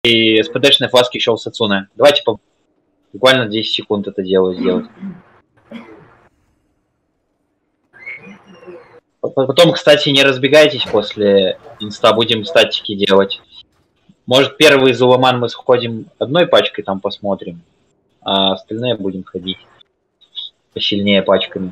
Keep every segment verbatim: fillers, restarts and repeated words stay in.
и СПДшной фласки еще у Сацуны. Давайте по... буквально десять секунд это дело сделать. Потом, кстати, не разбегайтесь после инста, будем статики делать. Может, первый из Уламан мы сходим одной пачкой, там посмотрим, а остальные будем ходить посильнее пачками.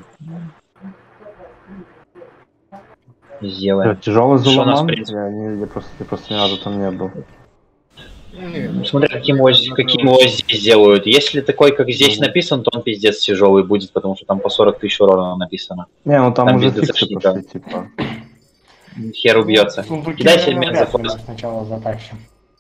Сделаем. Тяжелый Зуламан? Принципе... Я, не, я, просто, я просто ни разу там не был. Смотря каким его, каким его здесь делают. Если такой, как здесь написан, то он пиздец тяжелый будет, потому что там по сорок тысяч урона написано. Не, ну там, там уже фиксы пошли, типа. Хер убьется. Ну, кидайте элемент за форс. Сначала затащим.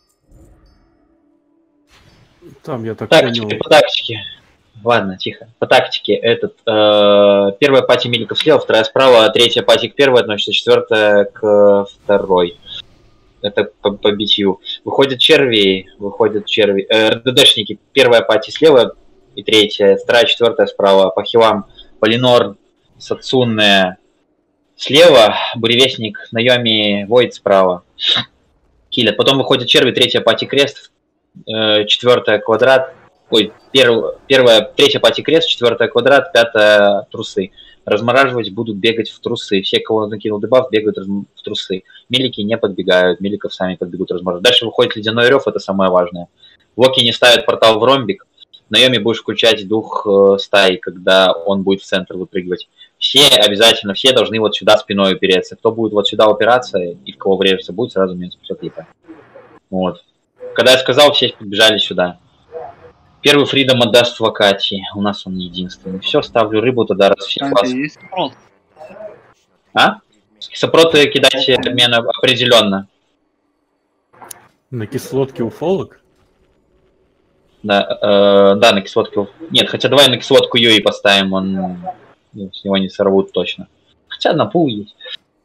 Там я так тактики, понял. По тактике. Ладно, тихо. По тактике этот э, первая пати миликов слева, вторая справа, третья пати к первой относится, четвертая к второй. Это по, по битью. Выходят черви, выходят черви. Э, РДДшники. Первая пати слева и третья, вторая, четвертая справа. По хилам Полинор, Сацунная слева, буревестник, Найоми, Войд справа. Киллят. Потом выходят черви, третья пати крест, э, четвертая квадрат. Ой, перв, первая, третья пати крест, четвертая квадрат, пятая трусы. Размораживать будут бегать в трусы. Все, кого накинул дебаф, бегают в трусы. Милики не подбегают, миликов сами подбегут размораживать. Дальше выходит ледяной рев, это самое важное. Воки не ставят портал в ромбик. Найоми будешь включать дух э, стаи, когда он будет в центр выпрыгивать. Все обязательно, все должны вот сюда спиной упереться. Кто будет вот сюда упираться и в кого врежется, будет сразу минус пятьсот липа. Вот. Когда я сказал, все побежали сюда. Первый фридом отдаст Вакати. У нас он единственный. Все, ставлю рыбу тогда, раз все классы. А? Сопроты кидайте обмен определенно. На кислотке уфолог? Да, э, да, на кислотку. Нет, хотя давай на кислотку Юи поставим, он ну, с него не сорвут точно. Хотя на пул есть.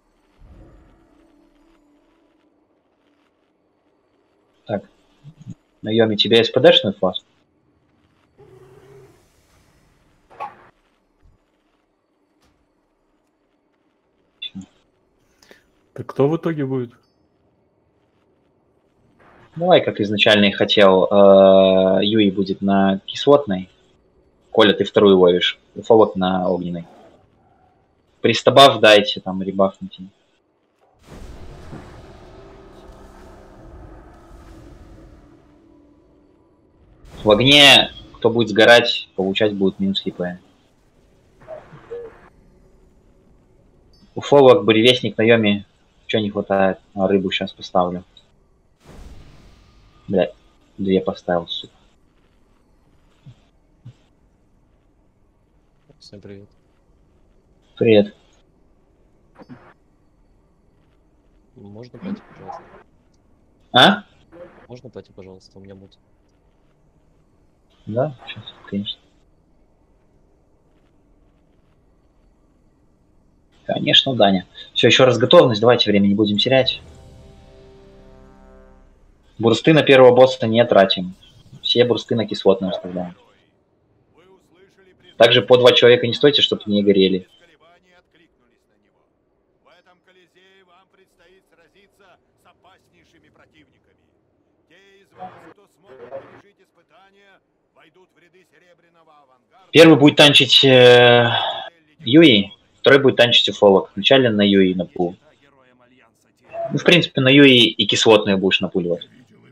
Так. Найоми, тебе СПДшную фласку? Так кто в итоге будет? Давай, как изначально и хотел. Э, Юи будет на кислотной. Коля, ты вторую ловишь. Уфолог на огненной. Пристабаф дайте, там, ребафните. В огне, кто будет сгорать, получать будет минус хп. Уфолог, буревестник, Найоми. Чего не хватает? А, рыбу сейчас поставлю. Блядь, две поставил, сука. Всем привет. Привет. Можно пойти, пожалуйста? А? Можно пойти, пожалуйста, у меня мут. Да, сейчас, конечно. Конечно, Даня. Все, еще раз готовность, давайте время не будем терять. Бурсты на первого босса не тратим. Все бурсты на кислотную оставляем. Также по два человека не стойте, чтобы не горели. Первый будет танчить э, Юи, второй будет танчить уфолог. Вначале на Юи на пул. Ну, в принципе, на Юи и кислотную будешь напуливать.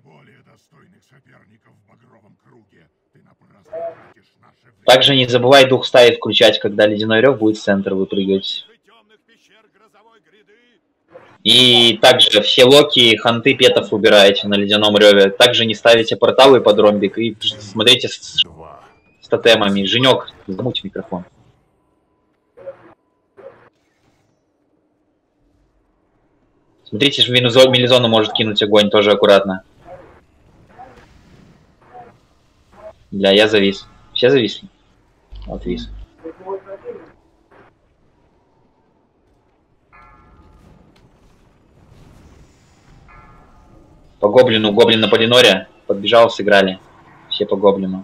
Также не забывай дух стаи включать, когда ледяной рев будет в центр выпрыгивать. И также все локи, ханты, петов убираете на ледяном реве. Также не ставите порталы под ромбик и смотрите с, с тотемами. Женек, замуть микрофон. Смотрите, в мелизону может кинуть огонь, тоже аккуратно. Бля, я завис. Все зависли? Отвис. По гоблину, гоблин на Полиноре. Подбежал, сыграли. Все по гоблину.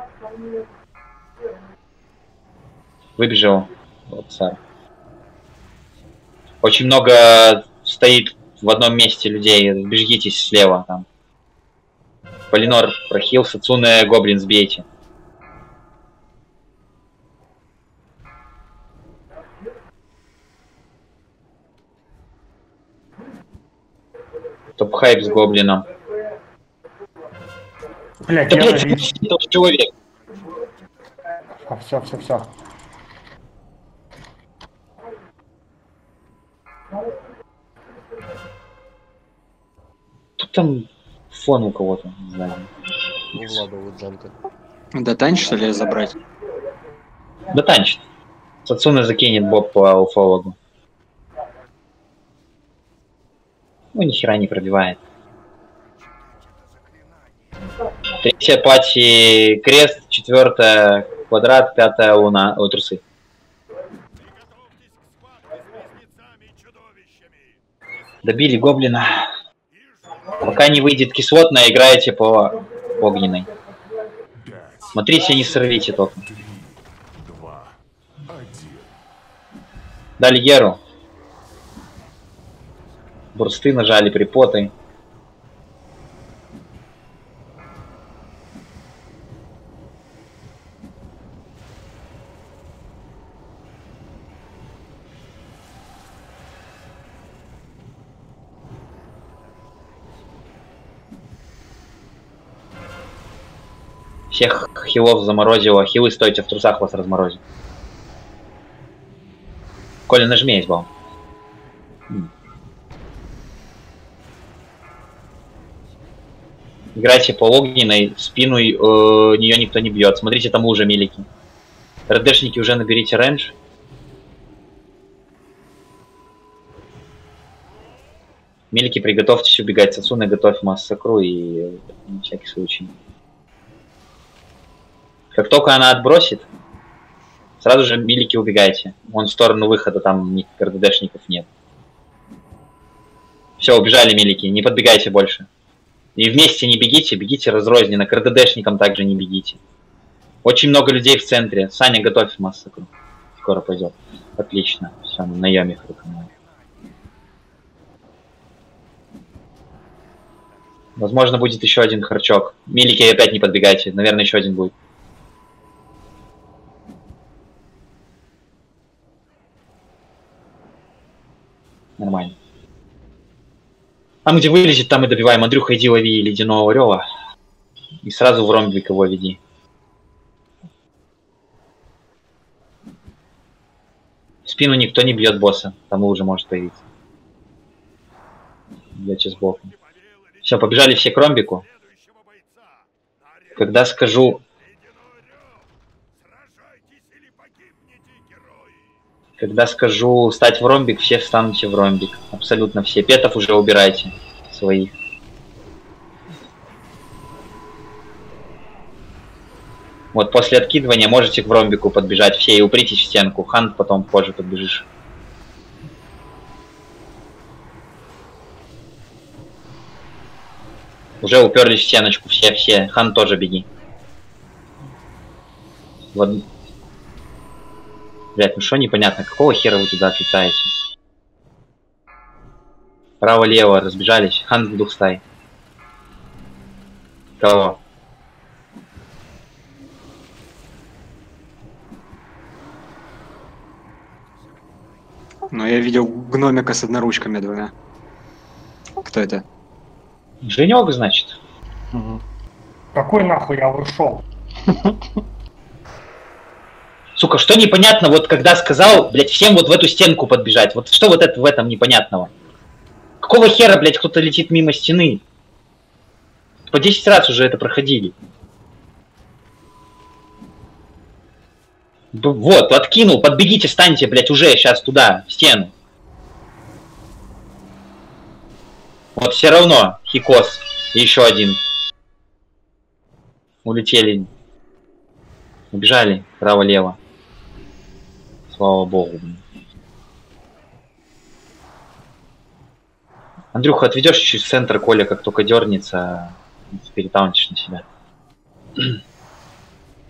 Выбежал. Вот, сэр. Очень много стоит в одном месте людей. Бежитесь слева там. Полинор прохил, Сацуне, гоблин сбейте. Топ-хайп с гоблином. Блять, Да, я... блядь, это человек. Все, все, все. Тут там фон у кого-то, не знаю. У Влада вот Джанка. Да тань, что ли, забрать? Да танчит. Сацуне закинет боб по уфологу. Ну, ни хера не пробивает. Третья пати крест, четвертая квадрат, пятая луна, о, трусы. Добили гоблина. Пока не выйдет кислотная, играете по огненной. Смотрите, не сорвите только. Дали Геру. Бурсты нажали, припоты. Всех хилов заморозило. Хилы, стойте в трусах, вас разморозит. Коля, нажми эйсбал. Играйте по огненной, спину э, нее никто не бьет. Смотрите, там уже милики. РДшники уже наберите рейндж. Милики, приготовьтесь убегать. Сацуне, готовь массакру и на всякий случай. Как только она отбросит, сразу же милики убегайте. Вон в сторону выхода, там РДшников нет. Все, убежали милики, не подбегайте больше. И вместе не бегите, бегите разрозненно. К РДДшникам также не бегите. Очень много людей в центре. Саня, готовь массакру. Скоро пойдет. Отлично. Все, на Йоме хруканули. Возможно, будет еще один харчок. Милики, опять не подбегайте. Наверное, еще один будет. Нормально. Там, где вылезет, там и добиваем. Андрюха, иди лови ледяного рева. И сразу в ромбик его веди. В спину никто не бьет босса. Там уже может появиться. Я сейчас сбоку. Все, побежали все к ромбику. Когда скажу... Когда скажу стать в ромбик, все встанете в ромбик. Абсолютно все. Петов уже убирайте своих. Вот после откидывания можете к ромбику подбежать все и упритесь в стенку. Хант потом позже подбежишь. Уже уперлись в стеночку. Все-все. Хант тоже беги. Вот. Блять, ну что непонятно, какого хера вы туда отлетаете? Право-лево, разбежались. Хан в двух стай. Кого? Ну, я видел гномика с одноручками двумя. Кто это? Женек, значит. Угу. Какой нахуй я ушел? Сука, что непонятно, вот когда сказал, блядь, всем вот в эту стенку подбежать. Вот что вот это в этом непонятного? Какого хера, блядь, кто-то летит мимо стены? По десять раз уже это проходили. Вот, откинул, подбегите, станьте, блядь, уже сейчас туда, в стену. Вот все равно, Хикос, и еще один. Улетели. Убежали, право-лево. Слава богу. Андрюха, отведешь чуть в центр, Коля, как только дернется, перетаунтишь на себя.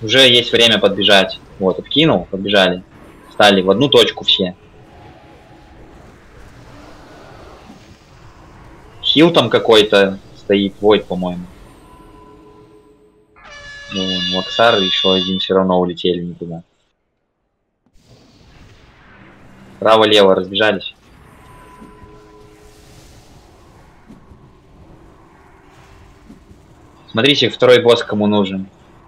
Уже есть время подбежать. Вот, откинул, подбежали. Стали в одну точку все. Хил там какой-то стоит, Войд, по-моему. Ну, Лаксар и еще один все равно улетели не туда. Право-лево разбежались. Смотрите, второй босс кому нужен.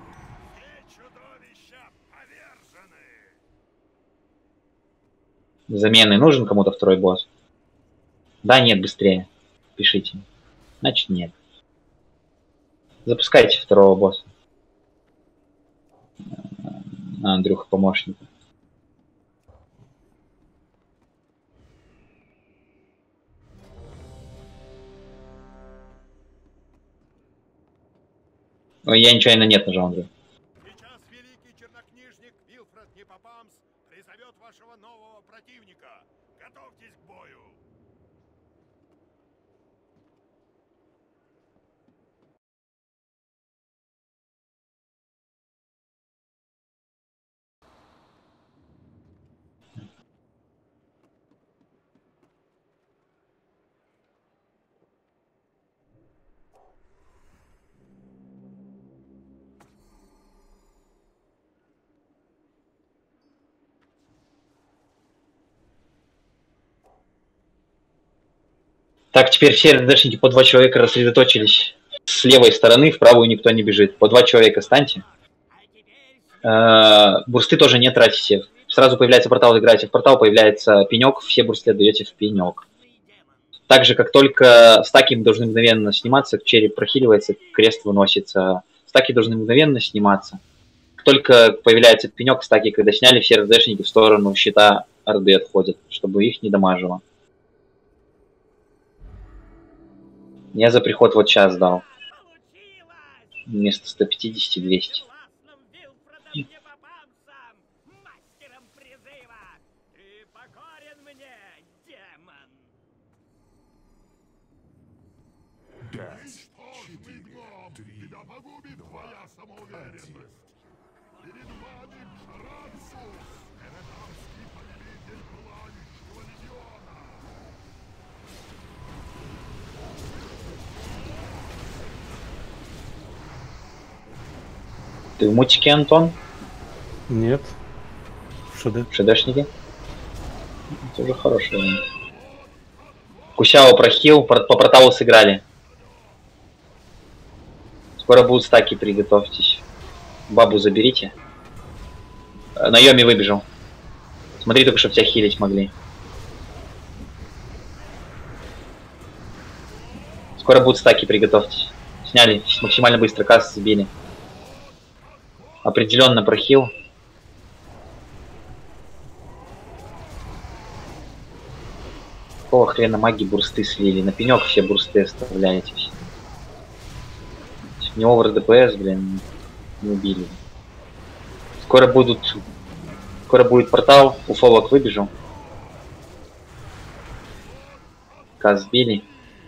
Замены нужен кому-то второй босс? Да, нет, быстрее. Пишите. Значит, нет. Запускайте второго босса. А, Андрюха, помощник. Ой, я нечаянно нет нажал, Андрей. Сейчас великий чернокнижник Вилфред Непопамс призовет вашего нового противника. Готовьтесь к бою. Так, теперь все РДшники по два человека рассредоточились с левой стороны, в правую никто не бежит. По два человека станьте. Э-э, бурсты тоже не тратите. Сразу появляется портал, играете в портал, появляется пенек, все бурсты отдаете в пенек. Также, как только стаки должны мгновенно сниматься, череп прохиливается, крест выносится. Стаки должны мгновенно сниматься. Как только появляется пенек, стаки, когда сняли, все РДшники в сторону щита Орды отходят, чтобы их не дамажило. Я за приход вот час дал. Вместо ста пятидесяти двести. Ты в мутике, Антон? Нет. ШД. ШДшники? Это уже хороший момент. Кусяо прохил, по порталу сыграли. Скоро будут стаки, приготовьтесь. Бабу заберите. На Йоми выбежал. Смотри, только что тебя хилить могли. Скоро будут стаки, приготовьтесь. Сняли максимально быстро, касс сбили. Определенно прохил. Какого хрена маги бурсты слили? На пенек все бурсты оставляете. Не овер ДПС, блин, не убили. Скоро будут... Скоро будет портал. Уфолог выбежал. Каз сбили.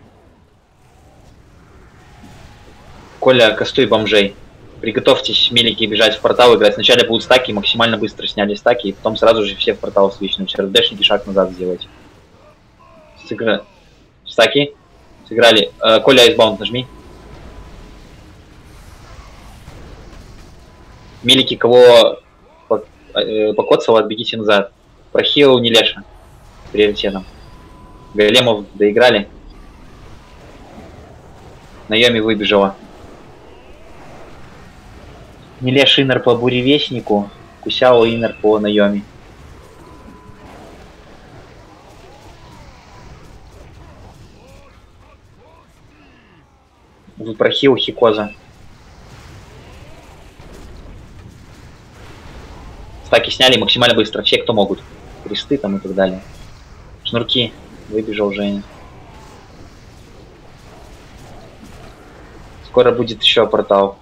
Коля, кастуй бомжей. Приготовьтесь, мелики, бежать в портал, играть. Сначала будут стаки, максимально быстро сняли стаки, и потом сразу же все в портал свечнуть. РДшники шаг назад сделать. Сыгра... Стаки. Сыграли. Э, Коля, айсбаунд нажми. Мелики, кого э, покоцало, отбегите назад. Прохил не Леша. Приоритетом. Големов доиграли. Наеми выбежала. Нилеш инер по буревестнику, Кусяо инер по Наеми. Выпрохил Хикоза. Стаки сняли максимально быстро, все, кто могут. Кресты там и так далее. Шнурки. Выбежал Женя. Скоро будет еще портал.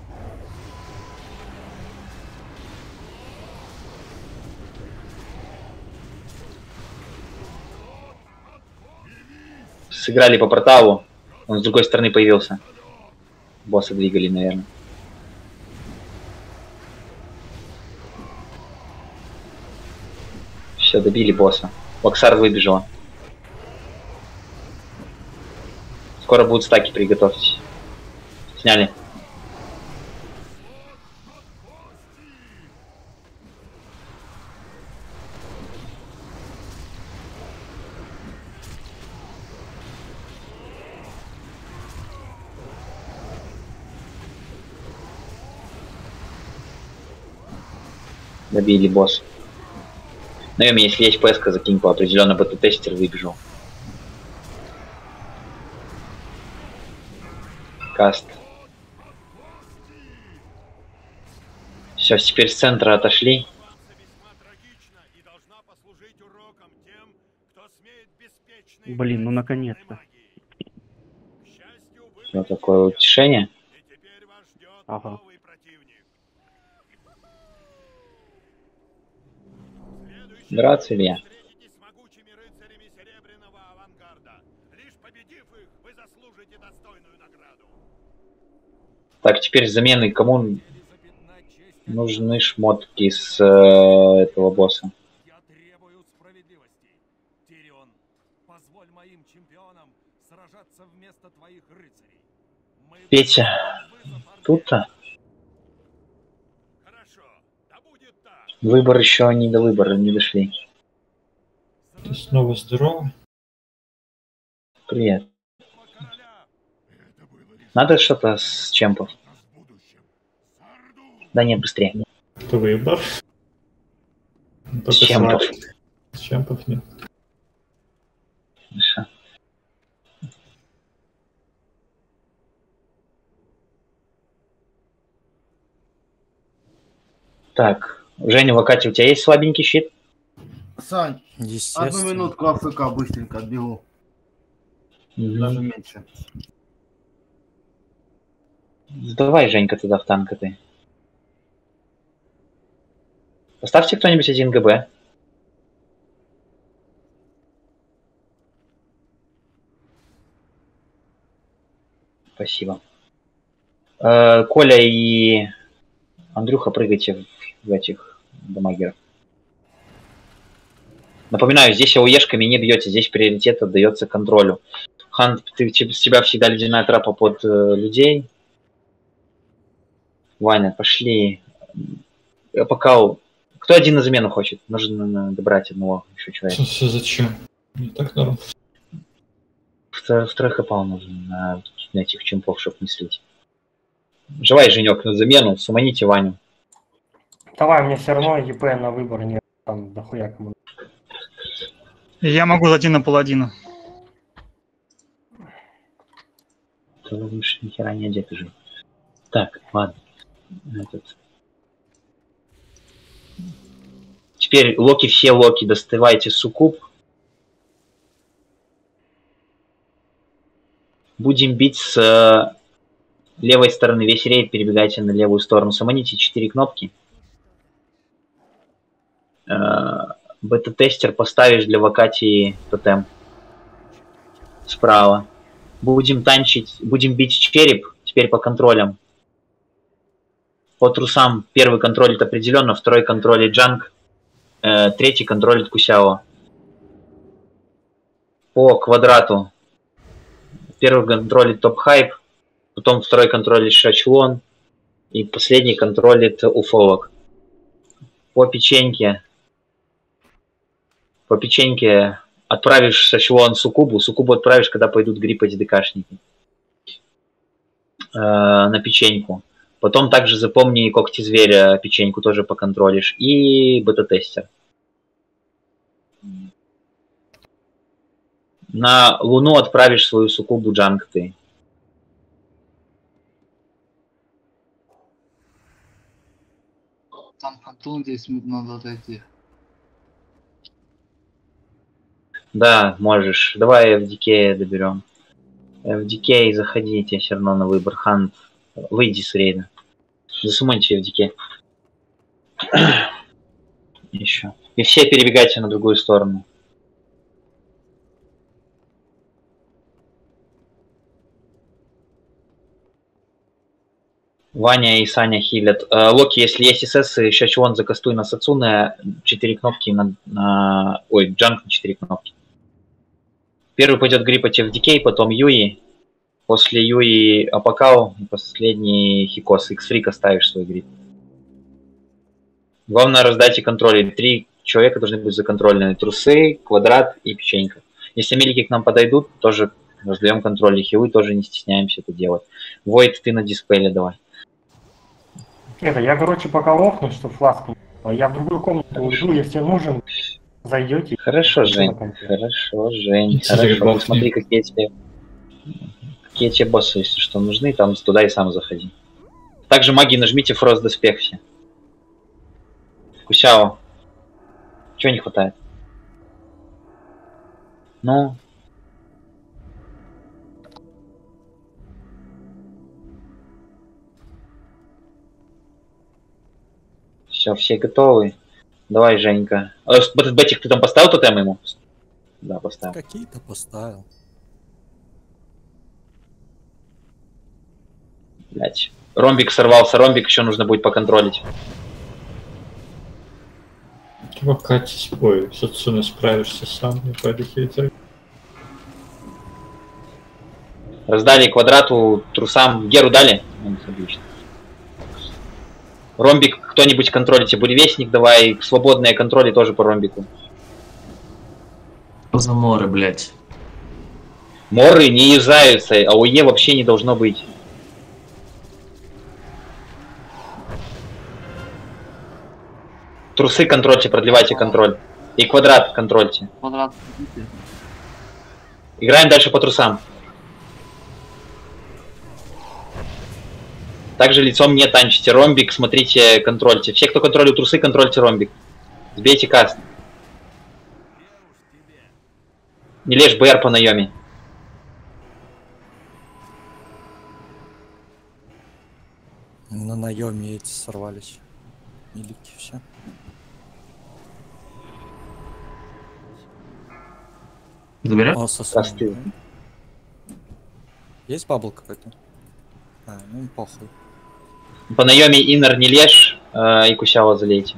Сыграли по порталу. Он с другой стороны появился. Босса двигали, наверное. Все, добили босса. Лаксар выбежала. Скоро будут стаки, приготовьтесь. Сняли. Добили босс. Наверное, если есть ПСК, закинь по определенно бета-тестер, выбежал. Каст. Все, теперь с центра отошли. Блин, ну наконец-то. Вот такое утешение. Ага. Драться ли я? Так, теперь замены. Кому нужны шмотки с э, этого босса? Я требую справедливости. Тирион, позволь моим чемпионам сражаться вместо твоих рыцарей. Мы Петя, тут-то? Хорошо, да будет так. Выбор еще не до выбора, не дошли. Ты снова здоров? Привет. Надо что-то с чемпов. Да нет, быстрее. Кто выбор? С чемпов. С чемпов нет. Хорошо. Так, Женя, в Акате у тебя есть слабенький щит? Сань, одну минутку АФК быстренько отбегу. Угу. Даже меньше. Давай, Женька, туда в танк ты. Поставьте кто-нибудь один ГБ. Спасибо. Э, Коля и Андрюха, прыгайте в, в этих дамагеров. Напоминаю, здесь АОЕшками не бьете, здесь приоритет отдается контролю. Хан, ты, с тебя всегда ледяная трапа под э, людей. Ваня, пошли. Я пока... Кто один на замену хочет? Нужно добрать одного еще человека. Все зачем? Не так норм. Вторых опал нужно на, на этих чемпов, чтобы не слить. Живай, Женек, на замену, суманите Ваню. Давай, мне все равно ЕП на выбор нет. Там дохуя кому. Я могу зайти на паладина. Ты лучше ни хера не одет уже. Так, ладно. Этот. Теперь локи, все локи, доставайте суккуб. Будем бить с э, левой стороны. Весь рейд перебегайте на левую сторону. Саманите четыре кнопки. Э, бета-тестер поставишь для вакатии тотем. Справа. Будем танчить, будем бить череп. Теперь по контролям. По трусам первый контролит определенно, второй контролит Джанг, э, третий контролит Кусяо. По квадрату первый контролит топ-хайп, потом второй контролит Шачлон и последний контролит уфолог. По печеньке, по печеньке отправишь Шачлон Сукубу, Сукубу отправишь, когда пойдут гриппать ДКшники э, на печеньку. Потом также запомни когти зверя, печеньку тоже поконтролишь. И бета-тестер. На Луну отправишь свою суккубу Джанг ты. Там Антон, здесь надо отойти. Да, можешь. Давай эф ди кей доберем. эф ди кей, заходите все равно на выбор. Хант, выйди с рейда. Засуманьте эф ди кей. Еще. И все перебегайте на другую сторону. Ваня и Саня хилят. Э, Локи, если есть СС, еще чего-он закастуй на Сацуне. четыре кнопки на, на... Ой, Джанк на четыре кнопки. Первый пойдет грипп против Дикей, потом Юи. После Юи Апакау. И последний Хикос. Икс-фрика ставишь свой грипп. Главное, раздайте контроли. Три человека должны быть законтрольные. Трусы, Квадрат и Печенька. Если милики к нам подойдут, тоже раздаем контроли. Хилы тоже не стесняемся это делать. Войд, ты на дисплее давай. Это, я, короче, пока лохну, что фласку. Я в другую комнату уйду, если нужен, зайдете. Хорошо, Жень. Хорошо, Жень. Хорошо. Смотри, какие тебе, какие тебе боссы, если что, нужны, там туда и сам заходи. Также маги нажмите Фрост Доспех все. Кусяо. Чего не хватает? Ну. Все, все готовы. Давай, Женька. А, этот бетик ты там поставил тотем ему? Да, поставил. Какие-то поставил. Блять. Ромбик сорвался, ромбик еще нужно будет поконтролить. Катись, ой, с Ацуне справишься сам, не пойду хитрый. Раздали Квадрату, трусам, Геру дали? Отлично. Ромбик, кто-нибудь контролите, буревестник давай, свободные контроли тоже по ромбику. Что за моры, блять? Моры не юзаются, а АОЕ вообще не должно быть. Трусы контрольте, продлевайте контроль. И Квадрат контрольте. Квадрат. Играем дальше по трусам. Также лицом не танчите. Ромбик, смотрите, контрольте. Все, кто контролирует трусы, контрольте ромбик. Сбейте каст. Не лежь БР по наеме. На наеме эти сорвались. Милики, все. Заберем? О, Касты. Есть бабл какой-то? А, ну похуй. По наеме иннер не лежь э, и Кусяо залейте.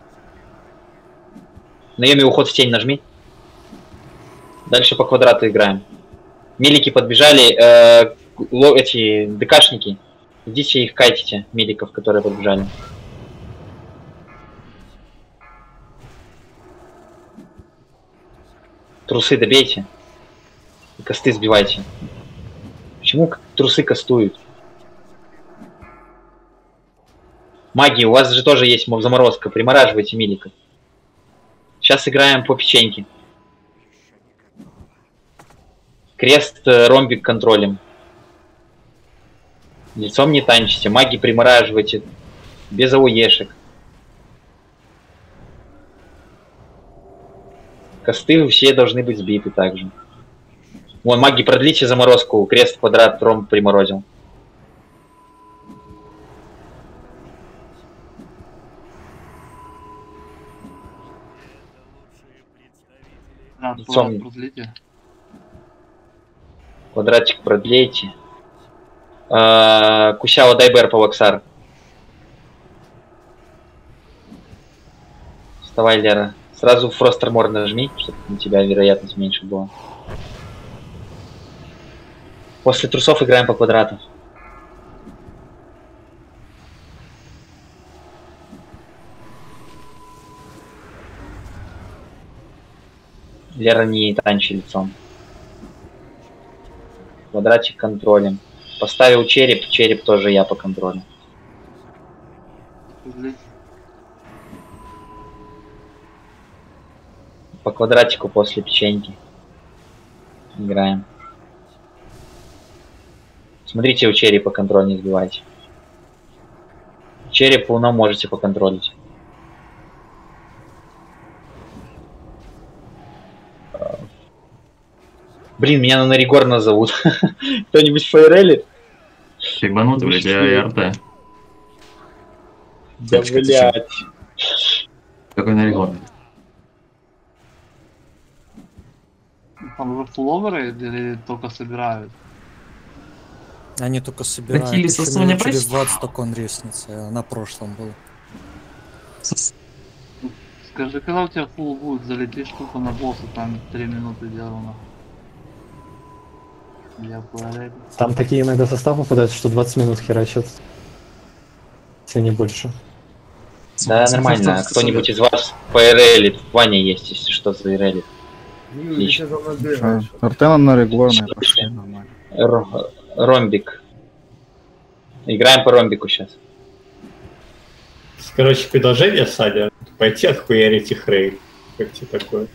Наеме уход в тень нажми. Дальше по Квадрату играем. Милики подбежали. Э, ло, эти ДКшники. Идите их кайтите, миликов, которые подбежали. Трусы добейте. И косты сбивайте. Почему трусы кастуют? Маги, у вас же тоже есть заморозка. Примораживайте милика. Сейчас играем по печеньке. Крест, ромбик контролем. Лицом не танчите. Маги примораживайте. Без АОЕшек. Косты все должны быть сбиты также. Вон, маги, продлите заморозку. Крест, квадрат, ромб приморозил. Да, Лицом... продлите. Квадратик продлейте. А, Кусяо, дай БР по Ваксар. Вставай, Лера. Сразу Фрост Армор нажми, чтобы у тебя вероятность меньше была. После трусов играем по Квадрату. Лера не танчи лицом. Квадратик контролем. Поставил череп, череп тоже я по контролю. По квадратику после печеньки. Играем. Смотрите, у черепа контроль не сбивайте. Череп луна можете поконтролить. Блин, меня на Наригорна зовут. Кто-нибудь фейрелит? Фигбанутый, блядь, я РТ. Да, блядь. Какой Наригорн? Там уже фулловеры или только собирают? Они только собирают. Хотели Еще со минут Соня через просить? двадцать только он резнится. а На прошлом был. Скажи, когда у тебя фул будет, залетишь штуку на босса, там три минуты делано. Я понял. Там такие иногда составы попадаются, что двадцать минут херачат. Если не больше. Да, нормально. Кто-нибудь из вас поэрелит. Ваня есть, если что, заэрелит. Отлично. Артена на регулярной пошли, нормально. Р- Ромбик. Играем по ромбику сейчас. Короче, предложение, Саня, пойти отхуярить их рейд. Как тебе такое?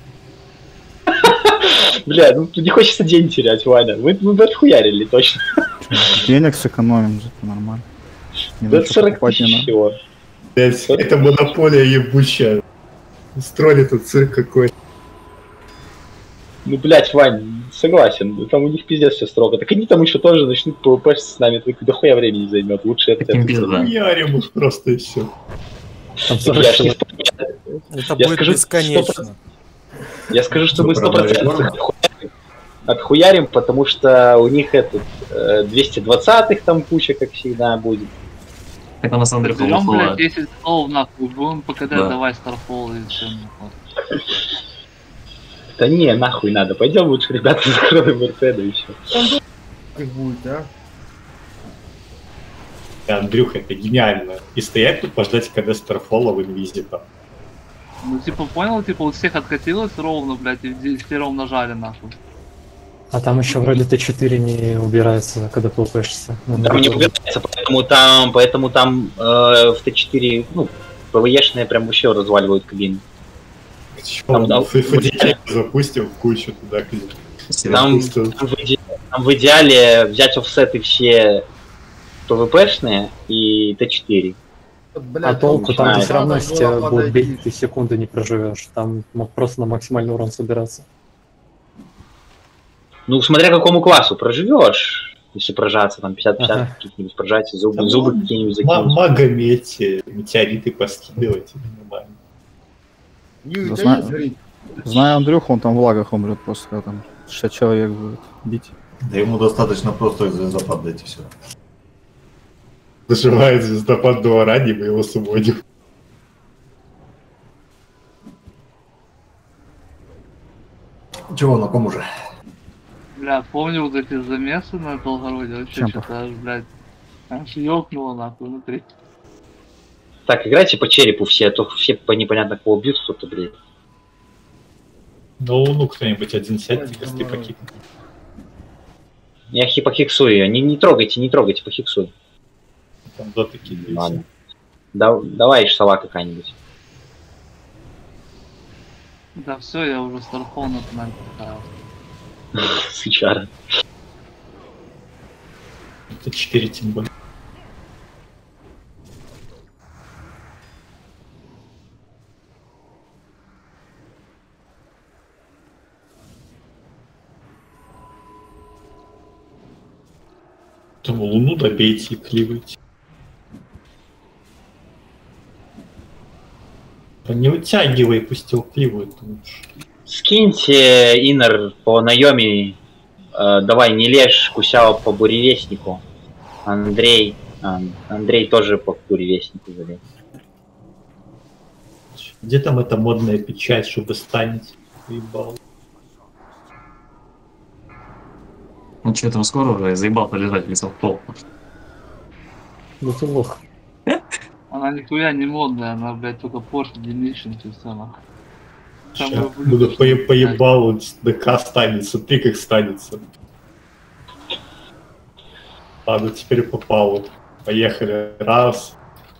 Бля, ну не хочется день терять, Ваня. Вы, вы бы отхуярили, точно. Денег сэкономим, это нормально. Не Да надо сорок покупать, не тысяч надо. всего. Блядь, это монополия ебучая. Строили тут цирк какой-то. Ну, блядь, Вань, согласен. Там у них пиздец все строго. Так они там еще тоже начнут пвп с нами. Так дохуя времени займет. Лучше это... Таким пизда. Ярим их просто и все. Я, ж не спорю. Это Я будет скажу, бесконечно. Я скажу, что мы Что, сто правда, процентов рекорд? отхуярим, отхуярим, потому что у них этот э, двести двадцатых там куча, как всегда, будет. Это на самом деле Берем, холодно. блядь, десять столов нахуй, будем покидать, Да. давай Старфол и все нахуй. Да не, нахуй надо. Пойдем лучше, ребята, закроем РТ, да и все. Как будет, а? Андрюха, это гениально. И стоять тут, пождать, когда Старфола в инвизе там. Ну типа понял, типа у всех откатилось ровно, блядь, и десятером нажали нахуй. А там еще вроде Т четыре не убирается, когда пвпшишься. Ну, Там не это- убирается, поэтому там, поэтому там э, в Т четыре, ну, ПВЕшные прям вообще разваливают кабину. Там, да, Фотики запустим в кучу туда, где. Там, Просто- там в иде- там в идеале взять офсеты все ПВПшные и Т четыре. Вот, А блядь, толку, там ты начинает. все равно, Надо если тебя было будут подойти. бить, ты секунды не проживешь. Там мог просто на максимальный урон собираться. Ну, смотря какому классу проживешь, если прожаться, там пятьдесят пятьдесят, Ага. каких-нибудь прожать, зубы, Там зубы ма- какие-нибудь ма- закинуть. Магами эти метеориты поскидывать, это нормально. Юрий, Да да знаю. есть, говорит. Знаю Андрюху, он там в лагах умрет просто, когда там шестьдесят человек будет бить. Да ему достаточно просто из звездопад дать и все. Заживает звездопад до ранее, мы его сводим. Чего, на ком уже? Бля, помню вот эти замесы на Белгороде, вообще Чемпов. что-то аж, блядь, аж ёкнуло нахуй внутри. Так, играйте по черепу все, а то все по непонятно кого бьют, кто-то, блядь. Ну, ну, кто-нибудь один сядь, если давай. покинет. Я хи похиксую ее. Не, не трогайте, не трогайте, похиксую. Там до такие Ладно. Да, давай, сова какая-нибудь. Да все, я уже Старфол на канале поставил. Сычара. Это четыре тем более. Там луну добейте и кливайте. Да не вытягивай, пусть его кливают лучше. Скиньте инер по наеме. Э, давай, не лежь, Кусяо по буревестнику. Андрей. а, Андрей тоже по буревестнику залез. Где там эта модная печать, чтобы станет? Ебал. Ну что, там скоро уже заебал полежать лицом в пол. Ну ты лох. Она нихуя не модная, она, блядь, только портит Демишин и все нахуй. Самое Сейчас вылезное, буду что по блядь. поебалу, ДК станет, смотри как станется. Ладно, теперь попал. Поехали. Раз.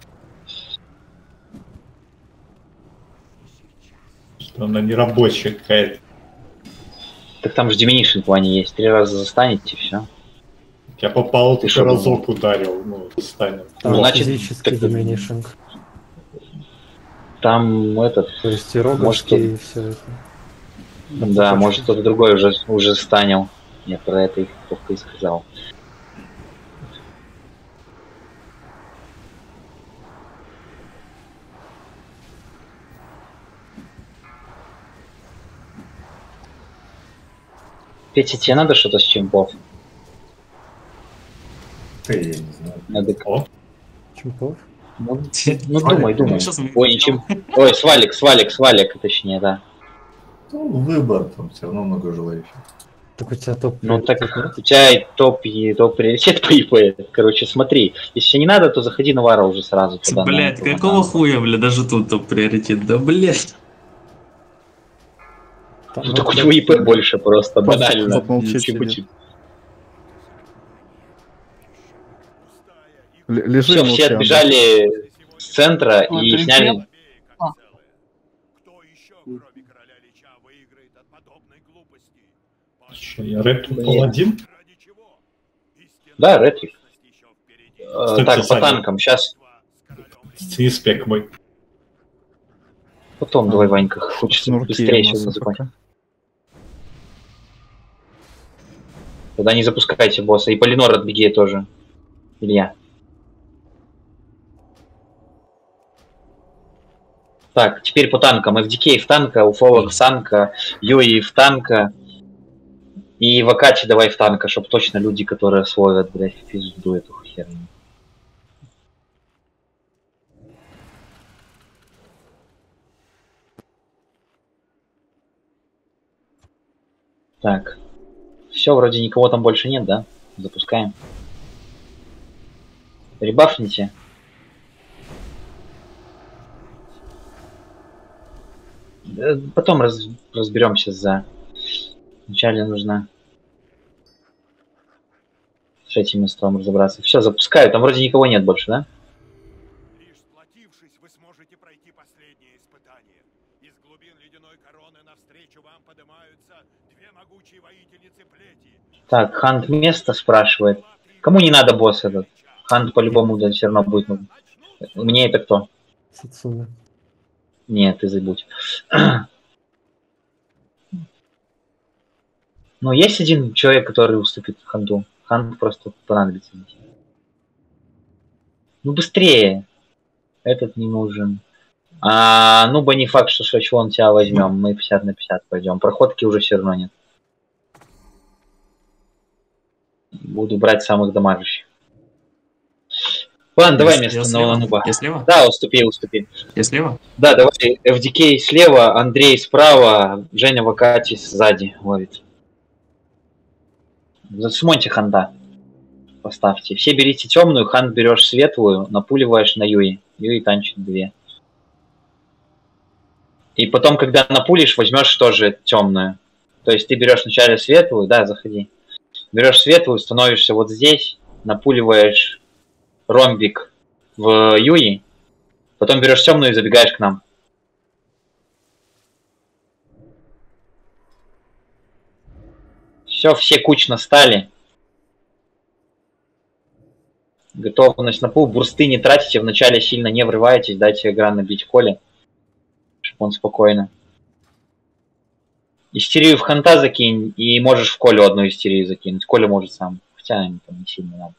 Что она не рабочая какая-то. Так там же Diminution в плане есть. Три раза застанете, все. Я попал, Ты только шо разок ударил. Ну, станет. Там Ну, значит, физический как-то- доминишинг. Там этот. То есть и Может, роговский, и все это. Да, может кто-то другой уже, уже станил. Я про это их только и сказал. Петя, тебе надо что-то с чемпов? Чемдык. Чемпов? Ну, ну думай, думай. Ой, ничем. Ой, свалик, свалик, свалик, точнее, да. Ну, выбор, там все равно много желающих. Так у тебя топ. Ну так у тебя и топ, и топ приоритет по ИП. Короче, смотри. Если не надо, то заходи на Вара уже сразу. Туда, Блять, на, какого хуя, бля, даже тут топ приоритет, да блять. Ну так у него ИП больше просто, банально. Лежи, все, все отбежали с центра Вот, и сняли... А. Что, я рэп упал один? Да, ретрик. Кстати, Э, так, по Саня. танкам, сейчас. Ты спек мой. Потом давай, Ванька, хочется Шнурки быстрее у нас сегодня запать. пока. Тогда не запускайте босса. И Полинор отбеги тоже. Илья. Так, теперь по танкам. эф ди кей в танка, Уфолог в танка, Юи в танка. И Вакачи давай в танка, чтобы точно люди, которые словят, блядь, пизду эту херню. Так. Все, вроде никого там больше нет, да? Запускаем. Ребафните. Потом раз, разберемся за... Вначале нужно с этим инструментом разобраться. Все, запускаю. Там вроде никого нет больше, да? Лишь сплотившись, вы сможете пройти последнее испытание. Из глубин ледяной короны навстречу вам поднимаются две могучие воительницы плети. Так, Хант место спрашивает. Кому не надо босс этот? Хант по-любому да, все равно будет нужен. Мне это кто? Сацуна. Нет, ты забудь. Ну, есть один человек, который уступит Ханту. Хант просто понадобится. Ну, быстрее. Этот не нужен. А, ну, бы не факт, что Шачлон тебя возьмем. Мы пятьдесят на пятьдесят пойдем. Проходки уже все равно нет. Буду брать самых дамажащих. Ладно, давай вместо нового нуба. Я слева? Да, уступи, уступи. Я слева? Да, давай. эф ди кей слева, Андрей справа, Женя Вакати сзади ловит. Засмоньте Ханда. Поставьте. Все берите темную, Ханд берешь светлую, напуливаешь на Юи. Юи танчит две. И потом, когда напулишь, возьмешь тоже темную. То есть ты берешь вначале светлую, да, заходи. Берешь светлую, становишься вот здесь, напуливаешь ромбик в Юи, потом берешь темную и забегаешь к нам. Все, все кучно стали. Готовность на пул. Бурсты не тратите, вначале сильно не врываетесь, дайте игра набить Коле, чтобы он спокойно. Истерию в Ханта закинь, и можешь в Колю одну истерию закинуть. Коля может сам, хотя они там не сильно надо.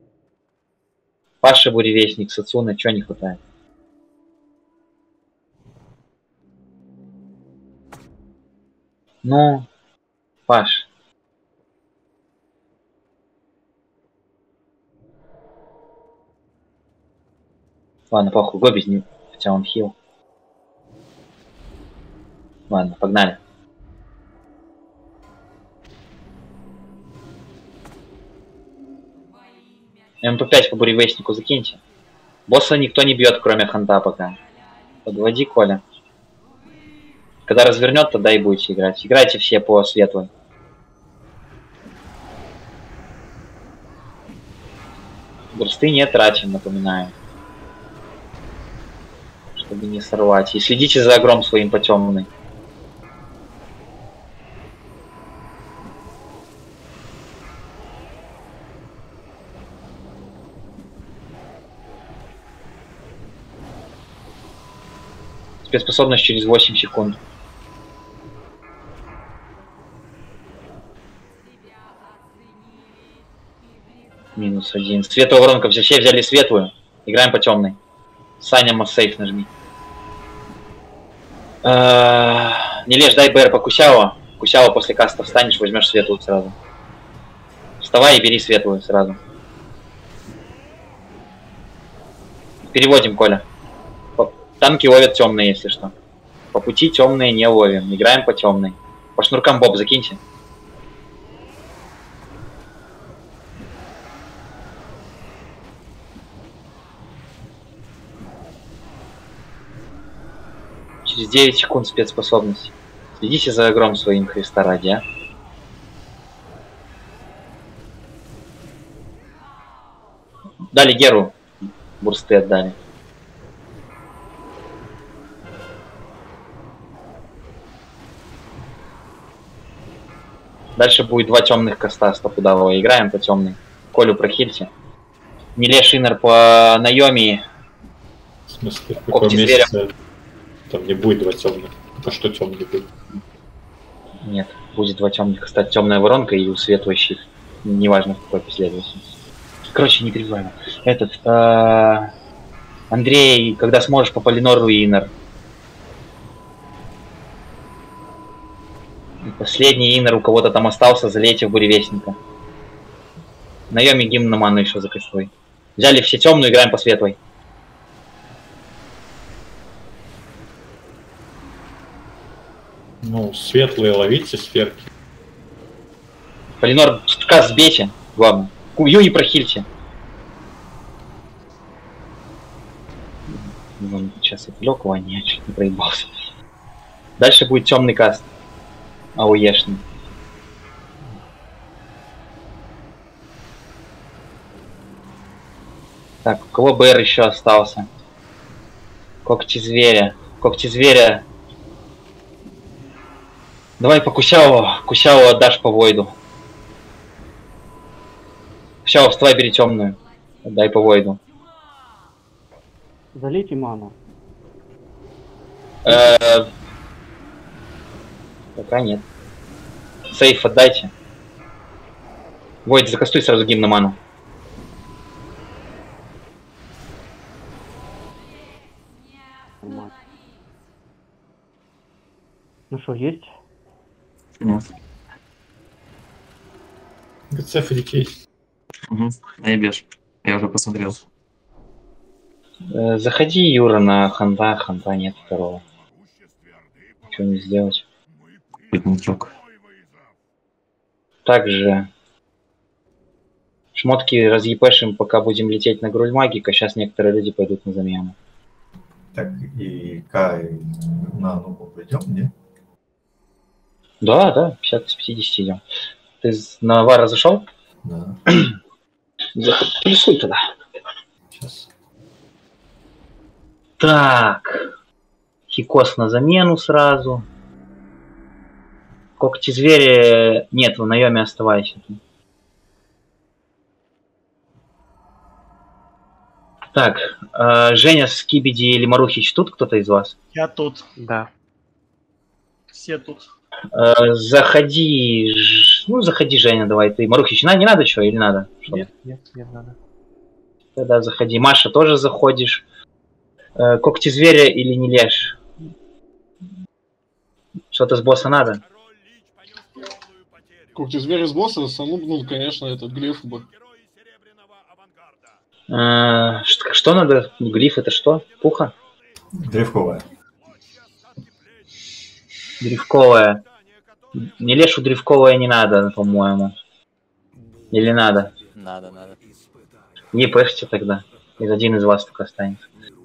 Паша буревестник, Сацуна, чего не хватает? Ну, Паш. Ладно, похуй, Гоби не... Хотя он хил. Ладно, погнали. эм пэ пять по буревестнику закиньте. Босса никто не бьет, кроме Ханта пока. Подводи, Коля. Когда развернет, тогда и будете играть. Играйте все по светлой. Бурсты не тратим, напоминаю. Чтобы не сорвать. И следите за огром своим по темной. Спецспособность через восемь секунд. Минус один. Светлая воронка. Все, все взяли светлую. Играем по темной. Саня, массейф нажми. Не лежь, дай БР по Кусяо. Кусяо после каста встанешь, возьмешь светлую сразу. Вставай и бери светлую сразу. Переводим, Коля. По- Танки ловят темные, если что. По пути темные не ловим. Играем по темной. По шнуркам Боб закиньте. Через девять секунд спецспособность. Следите за игром своим, Христа ради, а. Дали Геру. Бурсты отдали. Дальше будет два темных коста стопудового. Играем по темной. Колю прохильте. Миле Шинер по Найоми. В смысле, в каком месяце там не будет два темных? А что темный будет? Нет, будет два темных. Кстати, темная воронка и светлый щит. Неважно в какой последовательности. Короче, не перебиваем. Этот э, Андрей, когда сможешь по Полинору и Инер. Последний Инер у кого-то там остался, залейте в буревестника. Найоми гимн на ману еще за костой. Взяли все темную, играем по светлой. Ну, светлые ловите сферки. Полинор, каз сбейте, главное. Юи прохильте. Вон, сейчас отвлек его, а я чуть не проебался. Дальше будет темный каст. Ауешный. Так, у кого БР еще остался? Когти зверя. Когти зверя. Давай по Кусяо. Кусяо отдашь по Войду. Кусяо, вставай, бери темную. Отдай по Войду. Залейте ману. Э-э- Пока нет. Сейф отдайте. Войд, закастуй сразу гимн на ману. Ну что, есть? Нет. ГЦ Фрикей. Угу. Наебешь. Я уже посмотрел. Э, заходи, Юра, на ханта. Ханта нет второго. Ничего не сделать. Пятничок. Также шмотки разъепешим, пока будем лететь на груль магика. Сейчас некоторые люди пойдут на замену. Так, и Кай на ногу пойдем, не? Да, да, пятьдесят с пятидесяти идем. Ты на Вара зашел? Да. Плюсуй туда. Сейчас. Так. Хикос на замену сразу. Когти зверя... Нет, в Найоме оставайся. Так, э, Женя, Скибиди или Марухич, тут кто-то из вас? Я тут. Да. Все тут. Э, заходи... Ж- Ну, заходи, Женя, давай ты. Марухич, на, не надо что, или надо? Что? Нет, нет, нет, надо. Тогда заходи. Маша, тоже заходишь. Э, когти зверя или не лешь? Что-то с босса надо? Когти зверя с босса, ну, ну, конечно, это глиф бы. Э, что, что надо? Глиф это что? Пуха? Древковая. Древковая. Не лешу древковая не надо, по-моему. Или надо? Надо, надо. Не пэшьте тогда. Из один из вас только останется.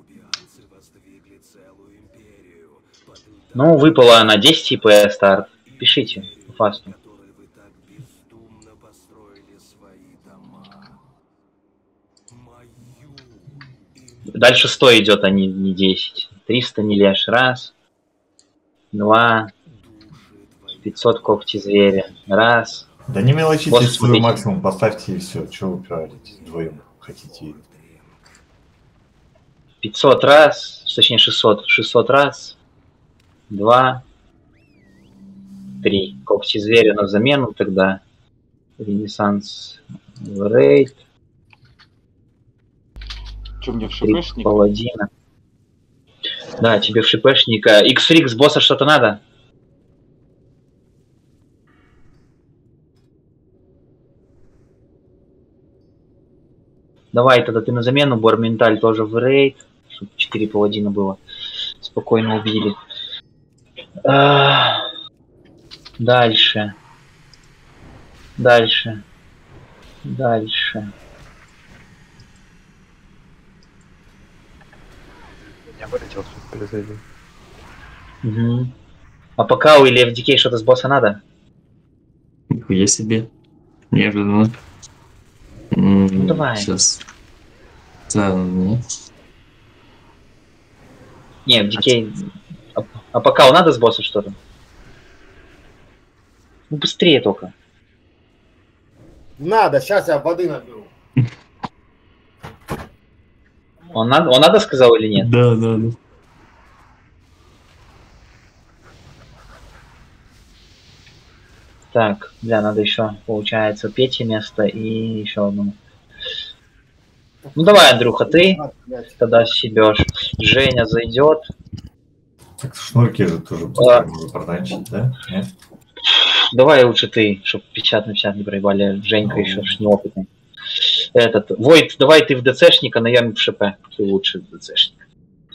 Ну, выпала она десять ИП старт. Пишите. Фасту. Дальше сто идет, а не, не десять. триста не лешь. Раз. Два. пятьсот когти зверя. Раз. Да не мелочите, Вот свой смотрите. максимум поставьте и все. Чего вы упираетесь? Вдвоем хотите. пятьсот раз. Точнее шестьсот. шестьсот раз. Два. Три. Когти зверя на замену тогда. Ренессанс. Рейд. Че, мне в Три шипешник? паладина. Да, тебе в шипешника. Икс-Рик с босса что-то надо? Давай тогда ты на замену, Борменталь тоже в рейд, чтобы четыре паладина было. Спокойно убили. А, дальше. Дальше. Дальше. Я вылетел, полезли. Угу. А пока у Илья в Дикей что-то с босса надо? Нихуя себе. Неожиданно. Ну, давай. Сейчас. Да, нет. Не, в Дикей... А, а пока у надо с босса что-то? Ну, быстрее только. Надо, сейчас я воды наберу. Он надо, он надо сказал или нет? Да, да, да. Так, да, надо еще, получается, Пете место и еще одно. Ну давай, Андрюха, ты тогда съебешь. Женя зайдет. Так шнурки же тоже а... можно продачить, да? Нет? Давай лучше ты, чтобы пятьдесят на пятьдесят не проебали. Женька еще ж неопытный. Этот, Войт, давай ты в ДЦшника, наемник в ШП. Ты лучше в ДЦшник.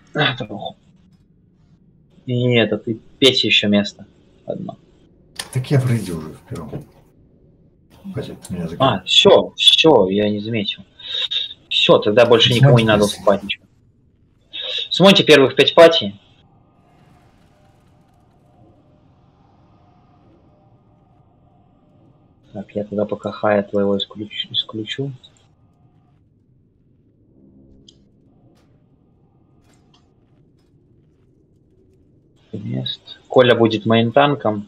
И этот, и Пете еще место. Одно. Так я в рейде уже в первом. Хотя ты меня закинул. А, все, все, я не заметил. Все, тогда больше никому не надо уступать ничего. Смотрите первых пять пати. Так, я тогда пока хая твоего исключу. исключу. Мест. Коля будет моим танком.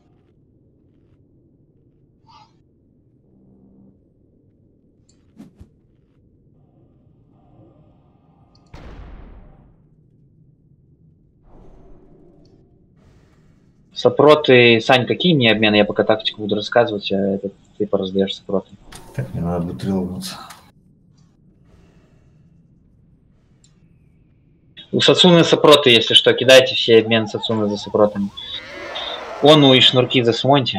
Сопроты, Сань, какие мне обмены? Я пока тактику буду рассказывать, а это ты пораздаешь сопроты. Так, мне надо будет релогнуться. У Сацуны сопроты, если что, кидайте все обмены Сацуны за сопротами. Ону и шнурки за Смонти.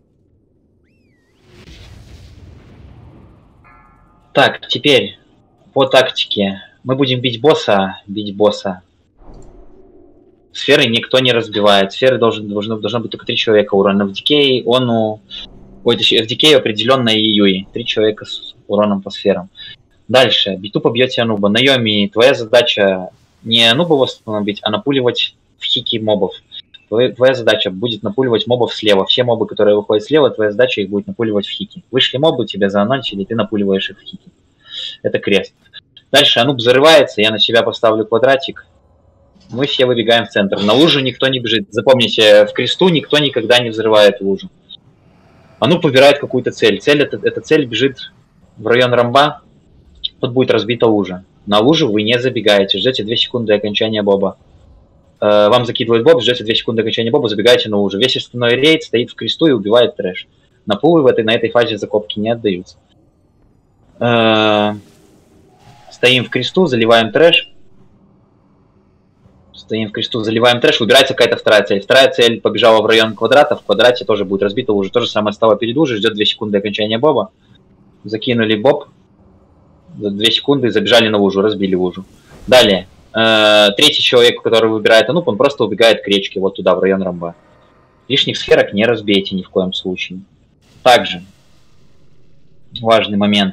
Так, теперь по тактике. Мы будем бить босса, бить босса. Сферы никто не разбивает. Сферы должен, должно, должно быть только три человека урона. В дикей, ону... Ой, точнее, в дикей определенно и Юи. Три человека с уроном по сферам. Дальше. Биту побьете Ануба. Наеми, твоя задача не Ануба восстановить, а напуливать в хики мобов. Твоя, твоя задача будет напуливать мобов слева. Все мобы, которые выходят слева, твоя задача их будет напуливать в хики. Вышли мобы, тебя заанонсили, ты напуливаешь их в хики. Это крест. Дальше Ануб взрывается, я на себя поставлю квадратик. Мы все выбегаем в центр. На лужу никто не бежит. Запомните, в кресту никто никогда не взрывает лужу. Ануб выбирает какую-то цель. Цель это, эта цель бежит в район ромба. Тут будет разбита лужа. На лужу вы не забегаете. Ждете две секунды до окончания боба. Э, вам закидывают боб, ждете две секунды до окончания боба, забегаете на лужу. Весь остальной рейд стоит в кресту и убивает трэш. На пулы в этой, на этой фазе закопки не отдаются. Э, стоим в кресту, заливаем трэш. Стоим в кресту, заливаем трэш, выбирается какая-то вторая цель. Вторая цель побежала в район квадрата, в квадрате тоже будет разбита лужа. То же самое стало перед лужей, ждет две секунды до окончания боба. Закинули боб, за две секунды забежали на лужу, разбили лужу. Далее, э, третий человек, который выбирает Ануб, он просто убегает к речке, вот туда, в район ромба. Лишних сферок не разбейте ни в коем случае. Также, важный момент.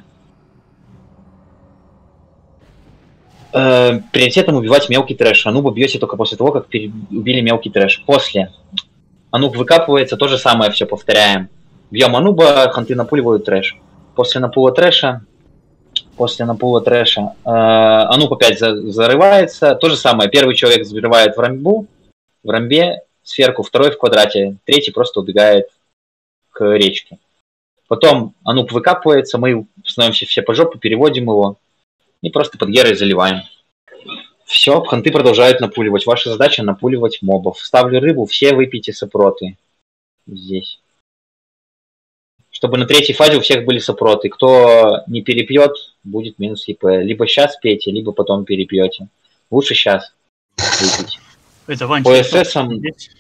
Приоритетом убивать мелкий трэш. Ануба бьете только после того, как убили мелкий трэш. После. Ануб выкапывается, то же самое все повторяем. Бьем Ануба, ханты напуливают трэш. После напула трэша, после напула трэша, э, Ануб опять за, зарывается. То же самое. Первый человек взрывает в ромбу, в ромбе сферку, второй в квадрате, третий просто убегает к речке. Потом Ануб выкапывается, мы становимся все по жопу, переводим его. И просто под герой заливаем. Все, ханты продолжают напуливать. Ваша задача напуливать мобов. Ставлю рыбу, все выпейте сопроты. Здесь. Чтобы на третьей фазе у всех были сопроты. Кто не перепьет, будет минус ЕП. Либо сейчас пейте, либо потом перепьете. Лучше сейчас выпить. Это Вань, по ССам...